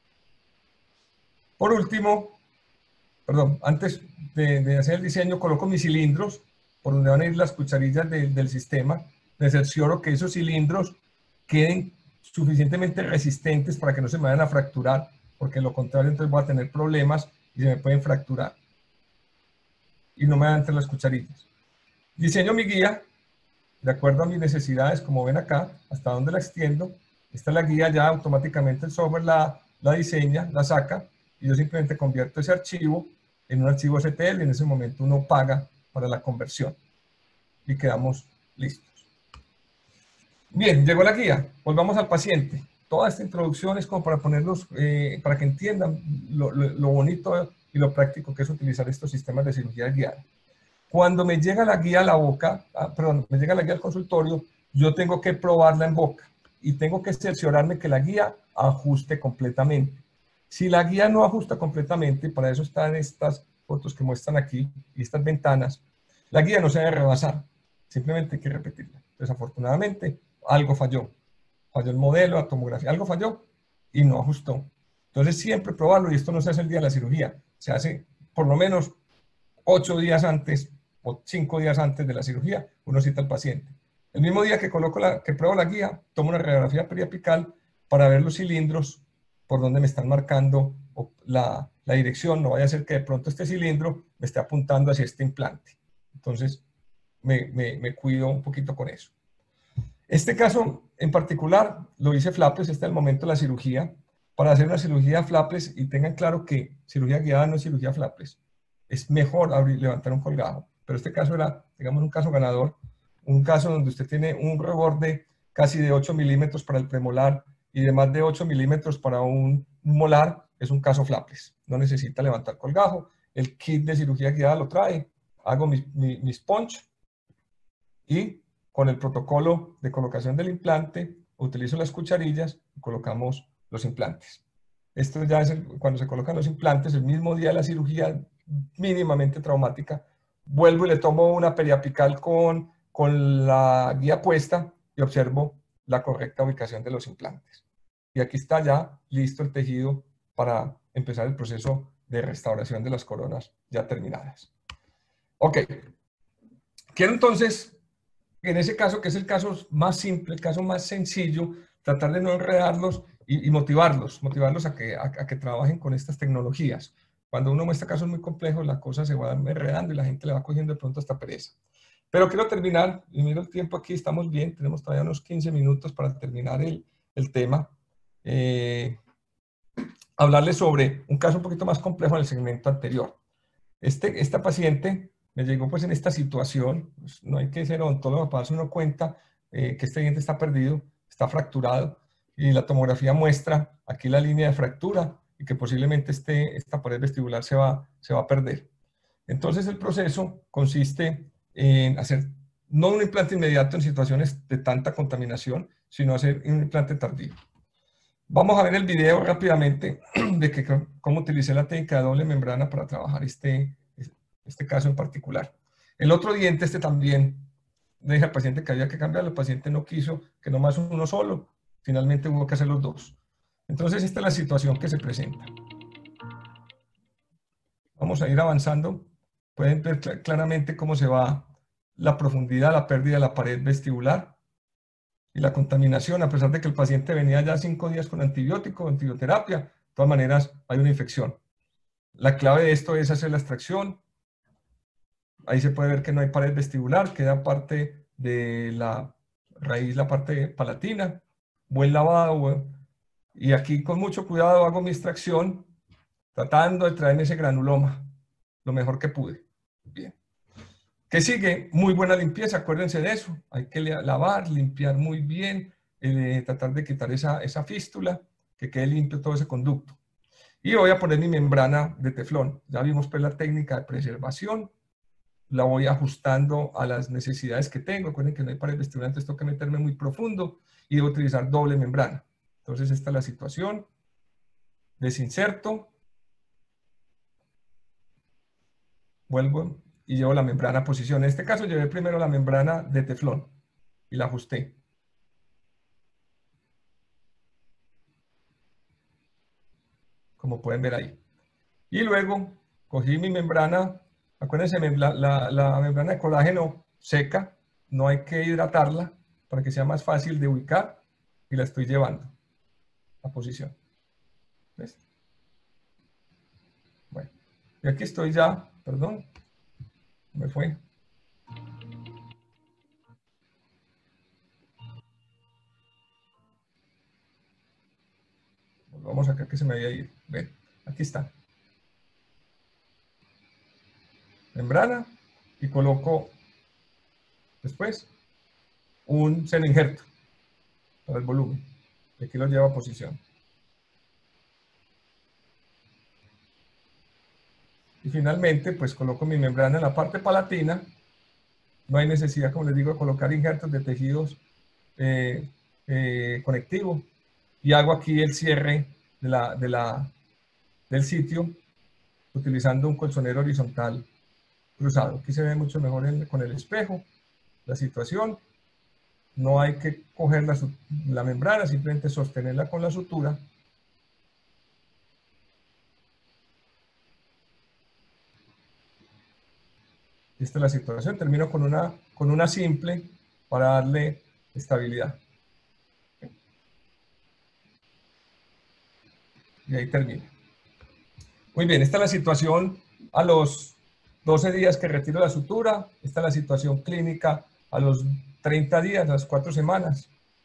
Por último, perdón, antes de hacer el diseño, coloco mis cilindros por donde van a ir las cucharillas del sistema. Me cercioro que esos cilindros queden suficientemente resistentes para que no se me vayan a fracturar, porque de lo contrario entonces voy a tener problemas y se me pueden fracturar. Y no me van a entrar las cucharillas. Diseño mi guía de acuerdo a mis necesidades, como ven acá, hasta dónde la extiendo. Esta es la guía, ya automáticamente el software la diseña, la saca, y yo simplemente convierto ese archivo en un archivo STL, y en ese momento uno paga para la conversión. Y quedamos listos. Bien, llegó la guía. Volvamos al paciente. Toda esta introducción es como para ponerlos, para que entiendan lo bonito y lo práctico que es utilizar estos sistemas de cirugía guiada. Cuando me llega la guía a la boca, me llega la guía al consultorio, yo tengo que probarla en boca y tengo que cerciorarme que la guía ajuste completamente. Si la guía no ajusta completamente, para eso están estas fotos que muestran aquí y estas ventanas, la guía no se debe rebasar, simplemente hay que repetirla. Desafortunadamente, algo falló el modelo, la tomografía, algo falló y no ajustó. Entonces siempre probarlo, y esto no se hace el día de la cirugía, se hace por lo menos 8 días antes o 5 días antes de la cirugía, uno cita al paciente. El mismo día que pruebo la guía, tomo una radiografía periapical para ver los cilindros por donde me están marcando la dirección. No vaya a ser que de pronto este cilindro me esté apuntando hacia este implante. Entonces, me cuido un poquito con eso. Este caso en particular lo hice flapless, este es el momento de la cirugía. Para hacer una cirugía flapless, y tengan claro que cirugía guiada no es cirugía flapless, es mejor levantar un colgajo. Pero este caso era, digamos, un caso ganador, un caso donde usted tiene un reborde casi de 8 milímetros para el premolar y de más de 8 milímetros para un molar, es un caso flapless. No necesita levantar colgajo. El kit de cirugía guiada lo trae. Hago mi sponge y con el protocolo de colocación del implante, utilizo las cucharillas y colocamos los implantes. Esto ya es cuando se colocan los implantes, el mismo día de la cirugía mínimamente traumática, vuelvo y le tomo una periapical con la guía puesta y observo la correcta ubicación de los implantes. Y aquí está ya listo el tejido para empezar el proceso de restauración de las coronas ya terminadas. Ok. Quiero entonces, en ese caso, que es el caso más simple, el caso más sencillo, tratar de no enredarlos y motivarlos a que trabajen con estas tecnologías. Cuando uno muestra casos muy complejos, la cosa se va enredando y la gente le va cogiendo de pronto hasta pereza. Pero quiero terminar, y miro el tiempo aquí, estamos bien, tenemos todavía unos 15 minutos para terminar el tema. Hablarles sobre un caso un poquito más complejo en el segmento anterior. Esta paciente me llegó pues en esta situación, pues, no hay que ser odontólogo para darse uno cuenta que este diente está perdido, está fracturado, y la tomografía muestra aquí la línea de fractura y que posiblemente esta pared vestibular se va a perder. Entonces el proceso consiste en hacer no un implante inmediato en situaciones de tanta contaminación, sino hacer un implante tardío. Vamos a ver el video rápidamente de cómo utilicé la técnica de doble membrana para trabajar este caso en particular. El otro diente, también, le dije al paciente que había que cambiarlo, el paciente no quiso que nomás uno solo, finalmente hubo que hacer los dos. Entonces esta es la situación que se presenta. Vamos a ir avanzando. Pueden ver claramente cómo se va la profundidad, la pérdida de la pared vestibular y la contaminación, a pesar de que el paciente venía ya 5 días con antibiótico, antibioterapia, de todas maneras hay una infección. La clave de esto es hacer la extracción. Ahí se puede ver que no hay pared vestibular, queda parte de la raíz, la parte palatina, buen lavado, y aquí con mucho cuidado hago mi extracción, tratando de traerme ese granuloma lo mejor que pude. Bien. ¿Qué sigue? Muy buena limpieza, acuérdense de eso. Hay que lavar, limpiar muy bien, tratar de quitar esa fístula, que quede limpio todo ese conducto. Y voy a poner mi membrana de teflón. Ya vimos pues la técnica de preservación. La voy ajustando a las necesidades que tengo. Recuerden que no hay pared vestibular, entonces tengo que meterme muy profundo y debo utilizar doble membrana. Entonces esta es la situación. Desinserto. Vuelvo y llevo la membrana a posición. En este caso llevé primero la membrana de teflón y la ajusté. Como pueden ver ahí. Y luego cogí mi membrana, acuérdense, la membrana de colágeno seca, no hay que hidratarla para que sea más fácil de ubicar y la estoy llevando a posición. ¿Ves? Bueno, y aquí estoy ya, perdón, me fue. Vamos acá que se me había ido. Ven, aquí está. Membrana y coloco después un seno injerto para el volumen. Y aquí lo llevo a posición. Y finalmente, pues coloco mi membrana en la parte palatina. No hay necesidad, como les digo, de colocar injertos de tejidos conectivo. Y hago aquí el cierre del sitio utilizando un colchonero horizontal cruzado. Aquí se ve mucho mejor con el espejo la situación. No hay que coger la membrana, simplemente sostenerla con la sutura. Esta es la situación. Termino con una simple para darle estabilidad. Y ahí termina. Muy bien, esta es la situación a los 12 días que retiro la sutura. Esta es la situación clínica a los 30 días, a las 4 semanas.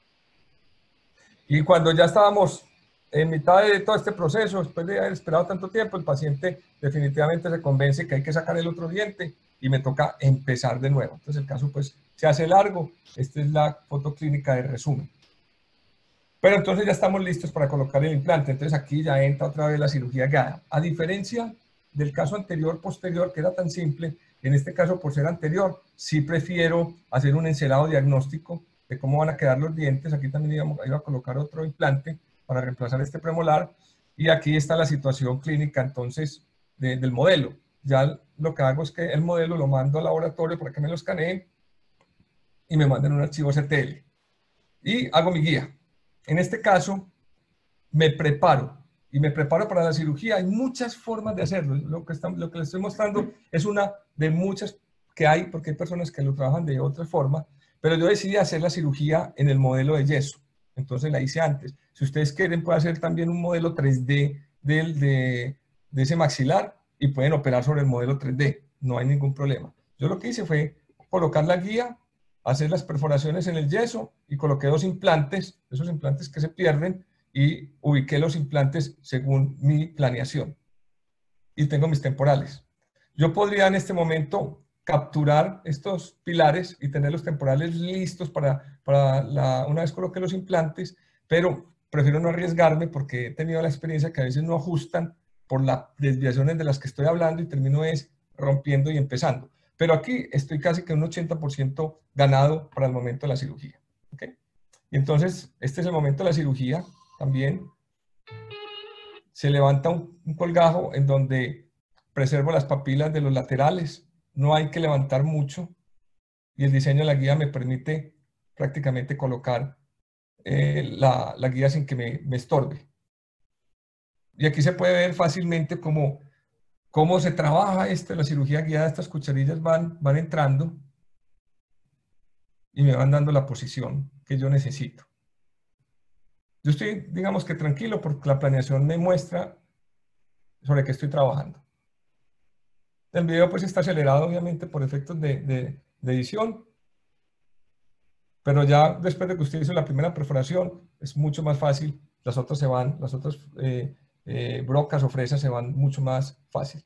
Y cuando ya estábamos en mitad de todo este proceso, después de haber esperado tanto tiempo, el paciente definitivamente se convence que hay que sacar el otro diente y me toca empezar de nuevo. Entonces el caso pues se hace largo. Esta es la foto clínica de resumen. Pero entonces ya estamos listos para colocar el implante. Entonces aquí ya entra otra vez la cirugía guiada. A diferencia del caso anterior, posterior, que era tan simple, en este caso por ser anterior, sí prefiero hacer un encerado diagnóstico de cómo van a quedar los dientes. Aquí también iba a colocar otro implante para reemplazar este premolar. Y aquí está la situación clínica entonces del modelo. Ya lo que hago es que el modelo lo mando al laboratorio para que me lo escaneen y me manden un archivo CTL. Y hago mi guía. En este caso, me preparo para la cirugía. Hay muchas formas de hacerlo. Lo que les estoy mostrando es una de muchas que hay, porque hay personas que lo trabajan de otra forma, pero yo decidí hacer la cirugía en el modelo de yeso. Entonces la hice antes. Si ustedes quieren, pueden hacer también un modelo 3D de ese maxilar y pueden operar sobre el modelo 3D. No hay ningún problema. Yo lo que hice fue colocar la guía, hacer las perforaciones en el yeso y coloqué 2 implantes, esos implantes que se pierden, y ubiqué los implantes según mi planeación. Y tengo mis temporales. Yo podría en este momento capturar estos pilares y tener los temporales listos para una vez coloqué los implantes, pero prefiero no arriesgarme porque he tenido la experiencia que a veces no ajustan por las desviaciones de las que estoy hablando y termino rompiendo y empezando. Pero aquí estoy casi que un 80% ganado para el momento de la cirugía. ¿Okay? Y entonces, este es el momento de la cirugía también. Se levanta un colgajo en donde preservo las papilas de los laterales. No hay que levantar mucho y el diseño de la guía me permite prácticamente colocar la guía sin que me estorbe. Y aquí se puede ver fácilmente cómo se trabaja la cirugía guiada. Estas cucharillas van entrando y me van dando la posición que yo necesito. Yo estoy, digamos que tranquilo, porque la planeación me muestra sobre qué estoy trabajando. El video pues está acelerado obviamente por efectos de edición, pero ya después de que usted hizo la primera perforación es mucho más fácil. Las otras brocas o fresas se van mucho más fácil.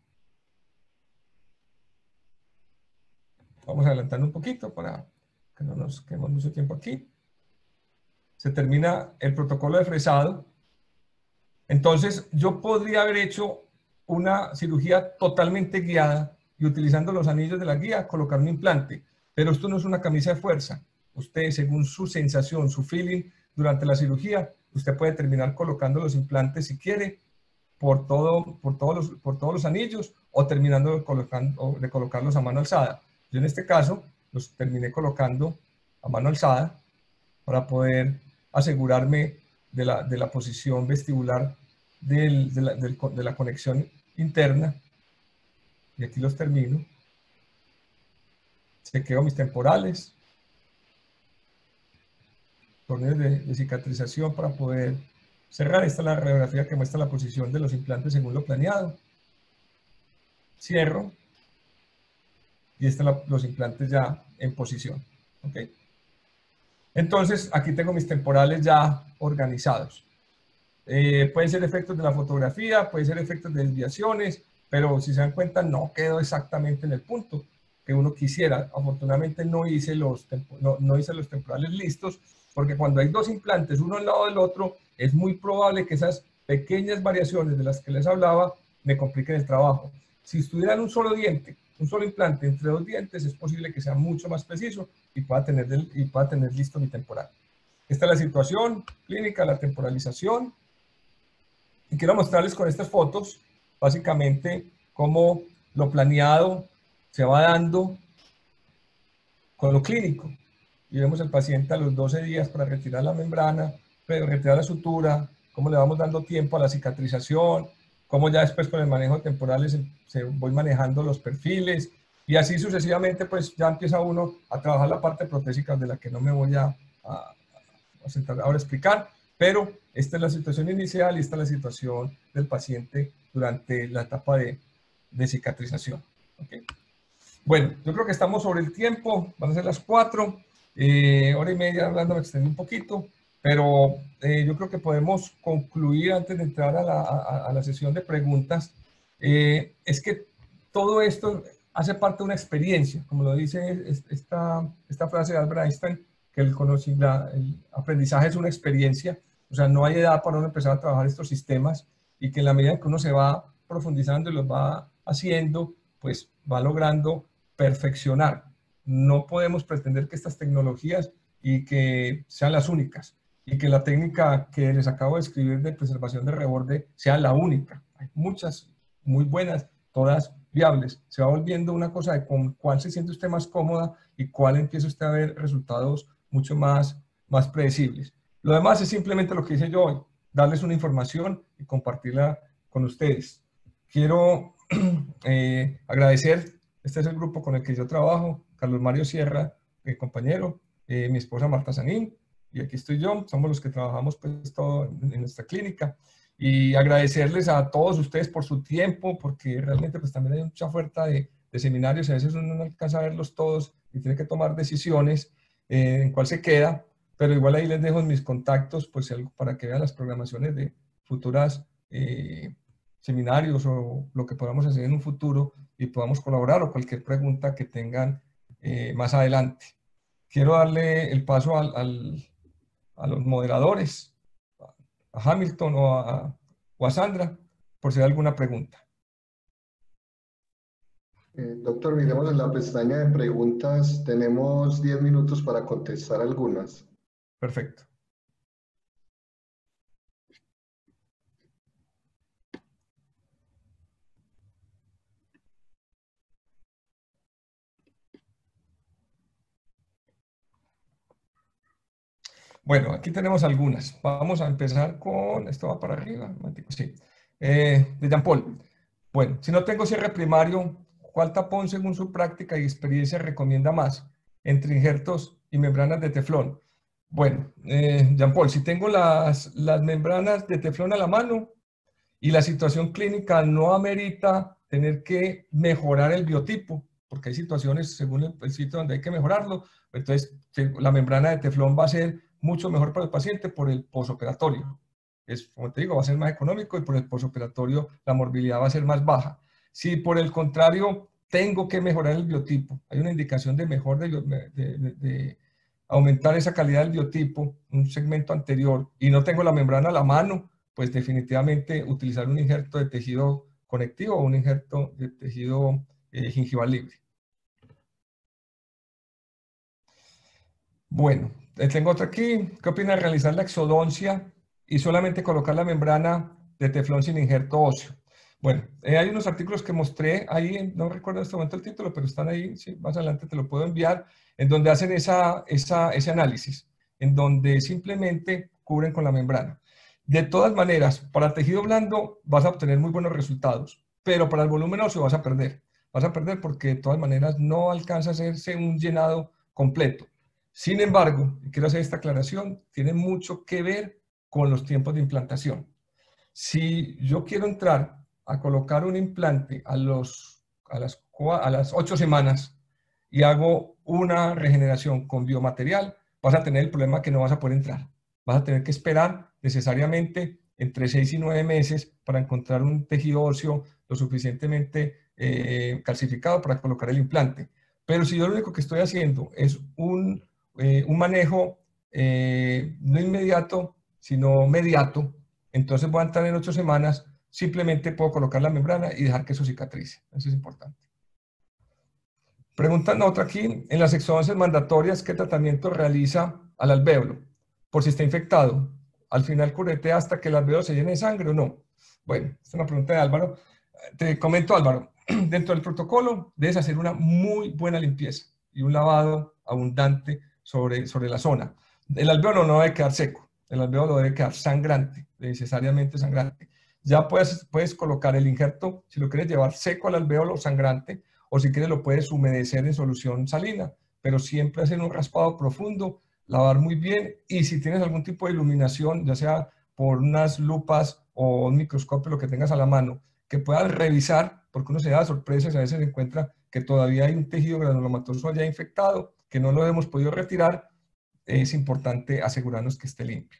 Vamos adelantando un poquito para que no nos quedemos mucho tiempo aquí. Se termina el protocolo de fresado. Entonces, yo podría haber hecho una cirugía totalmente guiada y utilizando los anillos de la guía, colocar un implante. Pero esto no es una camisa de fuerza. Usted, según su sensación, su feeling durante la cirugía, usted puede terminar colocando los implantes si quiere por todos los anillos o terminando de colocarlos a mano alzada. Yo en este caso los terminé colocando a mano alzada para poder asegurarme de la posición vestibular de la conexión interna. Y aquí los termino. Chequeo mis temporales, tornillos de cicatrización para poder cerrar. Esta es la radiografía que muestra la posición de los implantes según lo planeado. Cierro. Y están los implantes ya en posición. ¿Okay? Entonces, aquí tengo mis temporales ya organizados. Pueden ser efectos de la fotografía, pueden ser efectos de desviaciones, pero si se dan cuenta, no quedó exactamente en el punto que uno quisiera. Afortunadamente no hice los temporales listos, porque cuando hay dos implantes, uno al lado del otro, es muy probable que esas pequeñas variaciones de las que les hablaba me compliquen el trabajo. Si estuvieran un solo diente, un solo implante entre dos dientes, es posible que sea mucho más preciso y pueda tener listo mi temporal. Esta es la situación clínica, la temporalización. Y quiero mostrarles con estas fotos, básicamente, cómo lo planeado se va dando con lo clínico. Y vemos al paciente a los 12 días para retirar la membrana, retirar la sutura, cómo le vamos dando tiempo a la cicatrización, cómo ya después con el manejo temporal voy manejando los perfiles, y así sucesivamente, pues ya empieza uno a trabajar la parte protésica de la que no me voy a sentar ahora a explicar, pero esta es la situación inicial y esta es la situación del paciente durante la etapa de cicatrización. ¿Okay? Bueno, yo creo que estamos sobre el tiempo, van a ser las 4, hora y media hablando, me extendí un poquito, pero yo creo que podemos concluir antes de entrar a la sesión de preguntas. Es que todo esto hace parte de una experiencia, como lo dice esta frase de Albert Einstein, que el aprendizaje es una experiencia, o sea, no hay edad para uno empezar a trabajar estos sistemas y que en la medida que uno se va profundizando y los va haciendo, pues va logrando perfeccionar. No podemos pretender que estas tecnologías y que sean las únicas y que la técnica que les acabo de escribir de preservación de reborde sea la única. Hay muchas muy buenas, todas viables. Se va volviendo una cosa de con cuál se siente usted más cómoda y cuál empieza usted a ver resultados mucho más predecibles. Lo demás es simplemente lo que hice yo hoy, darles una información y compartirla con ustedes. Quiero agradecer, este es el grupo con el que yo trabajo, Carlos Mario Sierra, mi compañero, mi esposa Marta Sanín, y aquí estoy yo, somos los que trabajamos pues todo en nuestra clínica. Y agradecerles a todos ustedes por su tiempo, porque realmente pues también hay mucha oferta de seminarios, a veces uno no alcanza a verlos todos y tiene que tomar decisiones en cuál se queda, pero igual ahí les dejo mis contactos pues para que vean las programaciones de futuras seminarios o lo que podamos hacer en un futuro y podamos colaborar o cualquier pregunta que tengan más adelante. Quiero darle el paso a los moderadores. Hamilton o a Sandra, por si hay alguna pregunta. Doctor, miremos en la pestaña de preguntas. Tenemos 10 minutos para contestar algunas. Perfecto. Bueno, aquí tenemos algunas. Vamos a empezar con, esto va para arriba, sí, de Jean Paul. Bueno, si no tengo cierre primario, ¿cuál tapón según su práctica y experiencia recomienda más entre injertos y membranas de teflón? Bueno, Jean Paul, si tengo las membranas de teflón a la mano y la situación clínica no amerita tener que mejorar el biotipo, porque hay situaciones según el sitio donde hay que mejorarlo, entonces la membrana de teflón va a ser mucho mejor para el paciente por el posoperatorio. Es, como te digo, va a ser más económico y por el posoperatorio la morbilidad va a ser más baja. Si por el contrario tengo que mejorar el biotipo, hay una indicación de mejor de aumentar esa calidad del biotipo, un segmento anterior, y no tengo la membrana a la mano, pues definitivamente utilizar un injerto de tejido conectivo o un injerto de tejido gingival libre. Bueno, tengo otra aquí. ¿Qué opina de realizar la exodoncia y solamente colocar la membrana de teflón sin injerto óseo? Bueno, hay unos artículos que mostré ahí, no recuerdo en este momento el título, pero están ahí, sí, más adelante te lo puedo enviar, en donde hacen ese análisis, en donde simplemente cubren con la membrana. De todas maneras, para tejido blando vas a obtener muy buenos resultados, pero para el volumen óseo vas a perder. Vas a perder porque de todas maneras no alcanza a hacerse un llenado completo. Sin embargo, y quiero hacer esta aclaración, tiene mucho que ver con los tiempos de implantación. Si yo quiero entrar a colocar un implante a las 8 semanas y hago una regeneración con biomaterial, vas a tener el problema que no vas a poder entrar. Vas a tener que esperar necesariamente entre 6 y 9 meses para encontrar un tejido óseo lo suficientemente calcificado para colocar el implante. Pero si yo lo único que estoy haciendo es un manejo no inmediato, sino mediato, entonces voy a entrar en 8 semanas, simplemente puedo colocar la membrana y dejar que eso cicatrice. Eso es importante. Preguntan otra aquí, en las exodoncias mandatorias, ¿qué tratamiento realiza al alvéolo? Por si está infectado. ¿Al final curetea hasta que el alvéolo se llene de sangre o no? Bueno, esta es una pregunta de Álvaro. Te comento, Álvaro, dentro del protocolo debes hacer una muy buena limpieza y un lavado abundante sobre la zona. El alvéolo no debe quedar seco, el alvéolo debe quedar sangrante, necesariamente sangrante. Ya puedes colocar el injerto, si lo quieres llevar seco al alvéolo sangrante, o si quieres lo puedes humedecer en solución salina, pero siempre hacer un raspado profundo, lavar muy bien, y si tienes algún tipo de iluminación, ya sea por unas lupas o un microscopio, lo que tengas a la mano, que puedas revisar, porque uno se da sorpresas, a veces encuentra que todavía hay un tejido granulomatoso allá infectado, que no lo hemos podido retirar, es importante asegurarnos que esté limpio.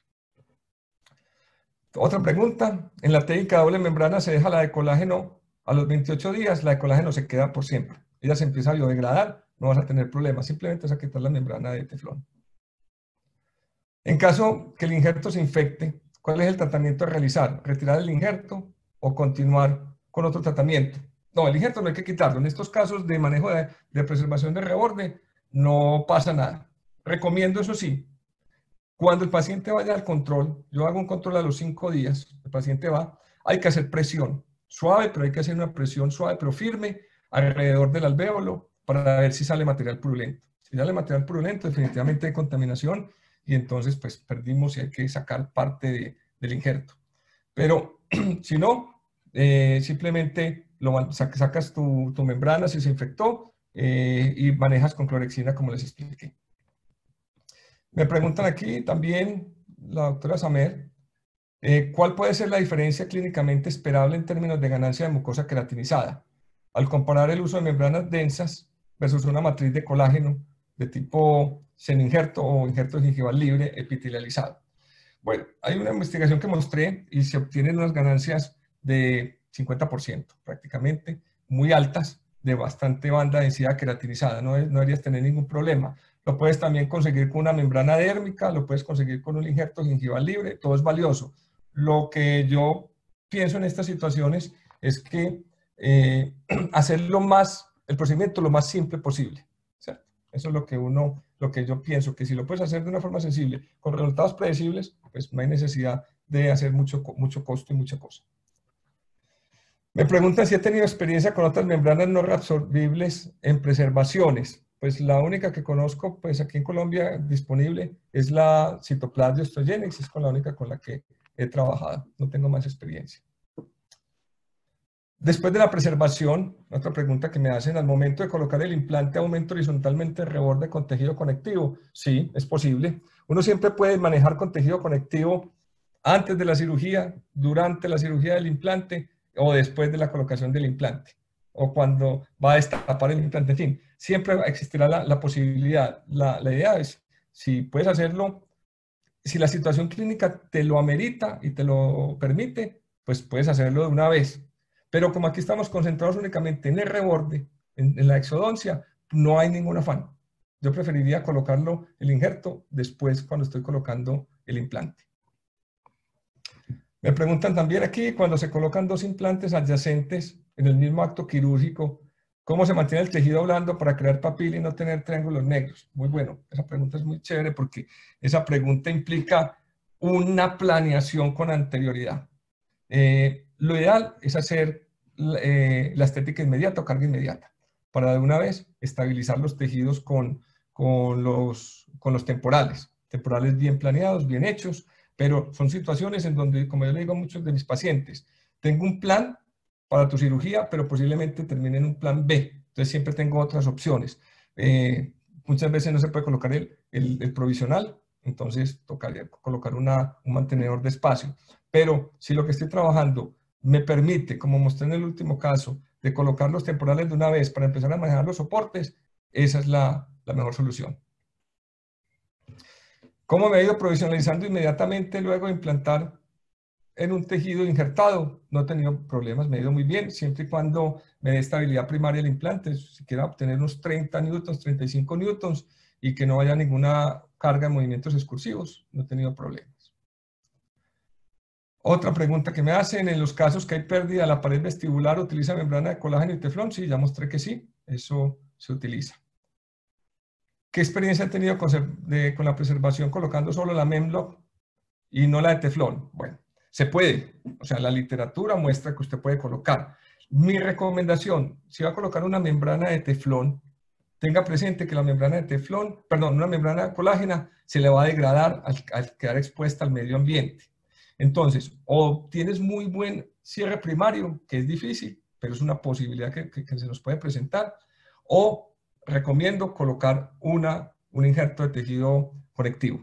Otra pregunta, en la técnica de doble membrana se deja la de colágeno a los 28 días, la de colágeno se queda por siempre. Ella se empieza a biodegradar, no vas a tener problemas, simplemente vas a quitar la membrana de teflón. En caso que el injerto se infecte, ¿cuál es el tratamiento a realizar? ¿Retirar el injerto o continuar con otro tratamiento? No, el injerto no hay que quitarlo. En estos casos de manejo de preservación de reborde, no pasa nada. Recomiendo, eso sí, cuando el paciente vaya al control, yo hago un control a los 5 días, el paciente va, hay que hacer presión suave, pero hay que hacer una presión suave, pero firme, alrededor del alvéolo para ver si sale material purulento. Si sale material purulento, definitivamente hay contaminación y entonces pues perdimos y hay que sacar parte del injerto. Pero si no, simplemente sacas tu membrana si se infectó y manejas con clorexina como les expliqué. Me preguntan aquí también, la doctora Samer, ¿cuál puede ser la diferencia clínicamente esperable en términos de ganancia de mucosa queratinizada al comparar el uso de membranas densas versus una matriz de colágeno de tipo seminjerto o injerto gingival libre epitelializado? Bueno, hay una investigación que mostré y se obtienen unas ganancias de 50% prácticamente, muy altas, de bastante banda densidad queratinizada, no deberías tener ningún problema. Lo puedes también conseguir con una membrana dérmica, lo puedes conseguir con un injerto gingival libre, todo es valioso. lo que yo pienso en estas situaciones es que hacer el procedimiento lo más simple posible, ¿cierto? Eso es lo que yo pienso, que si lo puedes hacer de una forma sensible, con resultados predecibles, pues no hay necesidad de hacer mucho costo y mucha cosa. Me preguntan si he tenido experiencia con otras membranas no reabsorbibles en preservaciones. Pues la única que conozco, pues aquí en Colombia disponible, es la Cytoplasma oestrogenics, es con la única con la que he trabajado. No tengo más experiencia. Después de la preservación, otra pregunta que me hacen, al momento de colocar el implante, ¿aumento horizontalmente el reborde con tejido conectivo? Sí, es posible. Uno siempre puede manejar con tejido conectivo antes de la cirugía, durante la cirugía del implante o después de la colocación del implante, o cuando va a destapar el implante. En fin, siempre existirá la posibilidad. La idea es, si puedes hacerlo, si la situación clínica te lo amerita y te lo permite, pues puedes hacerlo de una vez. Pero como aquí estamos concentrados únicamente en el reborde, en la exodoncia, no hay ningún afán. Yo preferiría colocarlo, el injerto, después cuando estoy colocando el implante. Me preguntan también aquí, cuando se colocan dos implantes adyacentes en el mismo acto quirúrgico, ¿cómo se mantiene el tejido blando para crear papila y no tener triángulos negros? Muy bueno, esa pregunta es muy chévere porque esa pregunta implica una planeación con anterioridad. Lo ideal es hacer la estética inmediata o carga inmediata, para de una vez estabilizar los tejidos con los temporales bien planeados, bien hechos, pero son situaciones en donde, como yo le digo a muchos de mis pacientes, tengo un plan para tu cirugía, pero posiblemente termine en un plan B, entonces siempre tengo otras opciones. Muchas veces no se puede colocar el provisional, entonces tocaría colocar un mantenedor de espacio. Pero si lo que estoy trabajando me permite, como mostré en el último caso, de colocar los temporales de una vez para empezar a manejar los soportes, esa es la mejor solución. ¿Cómo me he ido provisionalizando inmediatamente luego de implantar en un tejido injertado? No he tenido problemas, me he ido muy bien, siempre y cuando me dé estabilidad primaria el implante, si quiero obtener unos 30 newtons, 35 newtons, y que no haya ninguna carga de movimientos excursivos, no he tenido problemas. Otra pregunta que me hacen, en los casos que hay pérdida de la pared vestibular, ¿utiliza membrana de colágeno y teflón? Sí, ya mostré que sí, eso se utiliza. ¿Qué experiencia ha tenido con la preservación colocando solo la Memlock y no la de teflón? Bueno, se puede, o sea, la literatura muestra que usted puede colocar. Mi recomendación, si va a colocar una membrana de teflón, tenga presente que la membrana de teflón, perdón, una membrana colágena se le va a degradar al quedar expuesta al medio ambiente. Entonces, o tienes muy buen cierre primario, que es difícil, pero es una posibilidad que se nos puede presentar, o recomiendo colocar un injerto de tejido conectivo.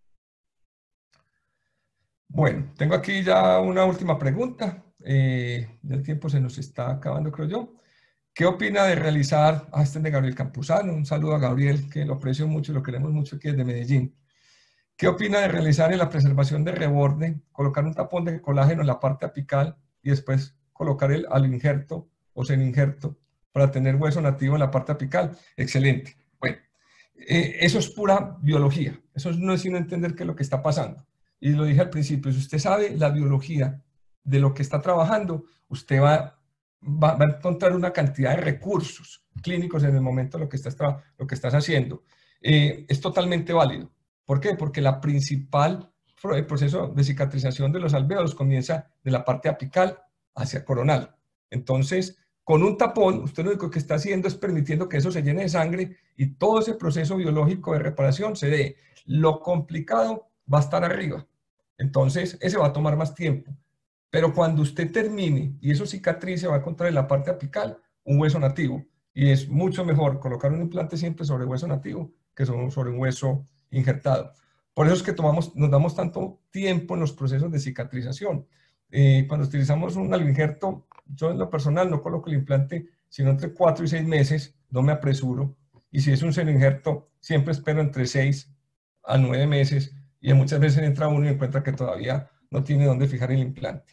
Bueno, tengo aquí ya una última pregunta. El tiempo se nos está acabando, creo yo. ¿Qué opina de realizar, este es de Gabriel Campuzano, un saludo a Gabriel, que lo aprecio mucho y lo queremos mucho aquí desde Medellín. ¿Qué opina de realizar en la preservación de reborde, colocar un tapón de colágeno en la parte apical y después colocar al injerto o semi-injerto para tener hueso nativo en la parte apical? Excelente. Bueno, eso es pura biología. Eso no es sino entender qué es lo que está pasando. Y lo dije al principio, si usted sabe la biología de lo que está trabajando, usted va a encontrar una cantidad de recursos clínicos en el momento de lo que estás haciendo. Es totalmente válido. ¿Por qué? Porque el proceso de cicatrización de los alvéolos comienza de la parte apical hacia coronal. Entonces, con un tapón, usted lo único que está haciendo es permitiendo que eso se llene de sangre y todo ese proceso biológico de reparación se dé. Lo complicado va a estar arriba. Entonces, ese va a tomar más tiempo. Pero cuando usted termine y eso cicatrice, va a encontrar en la parte apical un hueso nativo. Y es mucho mejor colocar un implante siempre sobre hueso nativo que sobre un hueso injertado. Por eso es que nos damos tanto tiempo en los procesos de cicatrización. Cuando utilizamos un algoinjerto, yo en lo personal no coloco el implante sino entre 4 y 6 meses, no me apresuro. Y si es un senoinjerto, siempre espero entre 6 a 9 meses y muchas veces entra uno y encuentra que todavía no tiene dónde fijar el implante.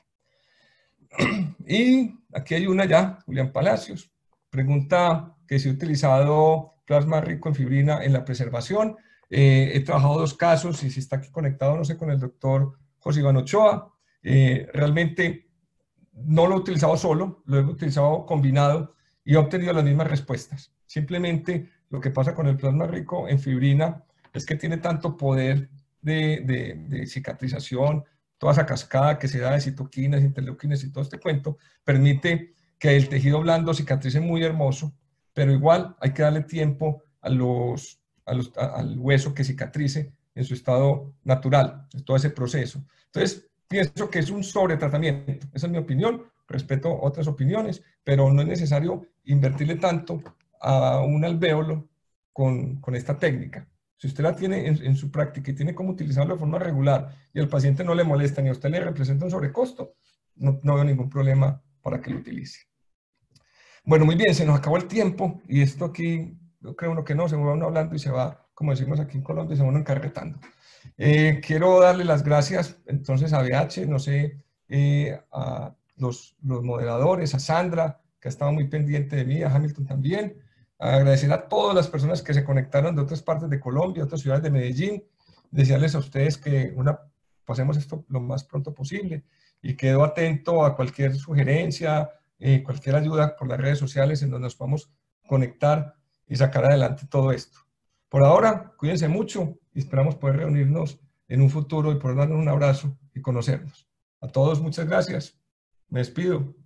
Y aquí hay una ya, Julián Palacios, pregunta que si he utilizado plasma rico en fibrina en la preservación. He trabajado 2 casos y si está aquí conectado, no sé, con el doctor José Iván Ochoa. Realmente no lo he utilizado solo, lo he utilizado combinado y he obtenido las mismas respuestas. Simplemente lo que pasa con el plasma rico en fibrina es que tiene tanto poder de cicatrización, toda esa cascada que se da de citoquinas, interleuquinas y todo este cuento, permite que el tejido blando cicatrice muy hermoso, pero igual hay que darle tiempo al hueso que cicatrice en su estado natural, en todo ese proceso. Entonces, pienso que es un sobretratamiento, esa es mi opinión, respeto otras opiniones, pero no es necesario invertirle tanto a un alvéolo con esta técnica. Si usted la tiene en su práctica y tiene cómo utilizarlo de forma regular y al paciente no le molesta ni a usted le representa un sobrecosto, no veo ningún problema para que lo utilice. Bueno, muy bien, se nos acabó el tiempo y esto aquí, yo creo uno que no, se va uno hablando y se va, como decimos aquí en Colombia, se va uno encarretando. Quiero darle las gracias entonces a BH, no sé, a los moderadores, a Sandra, que ha estado muy pendiente de mí, a Hamilton también. Agradecer a todas las personas que se conectaron de otras partes de Colombia, otras ciudades de Medellín. Desearles a ustedes que pasemos esto lo más pronto posible y quedo atento a cualquier sugerencia, cualquier ayuda por las redes sociales en donde nos podamos conectar y sacar adelante todo esto. Por ahora, cuídense mucho y esperamos poder reunirnos en un futuro y poder darnos un abrazo y conocernos. A todos, muchas gracias. Me despido.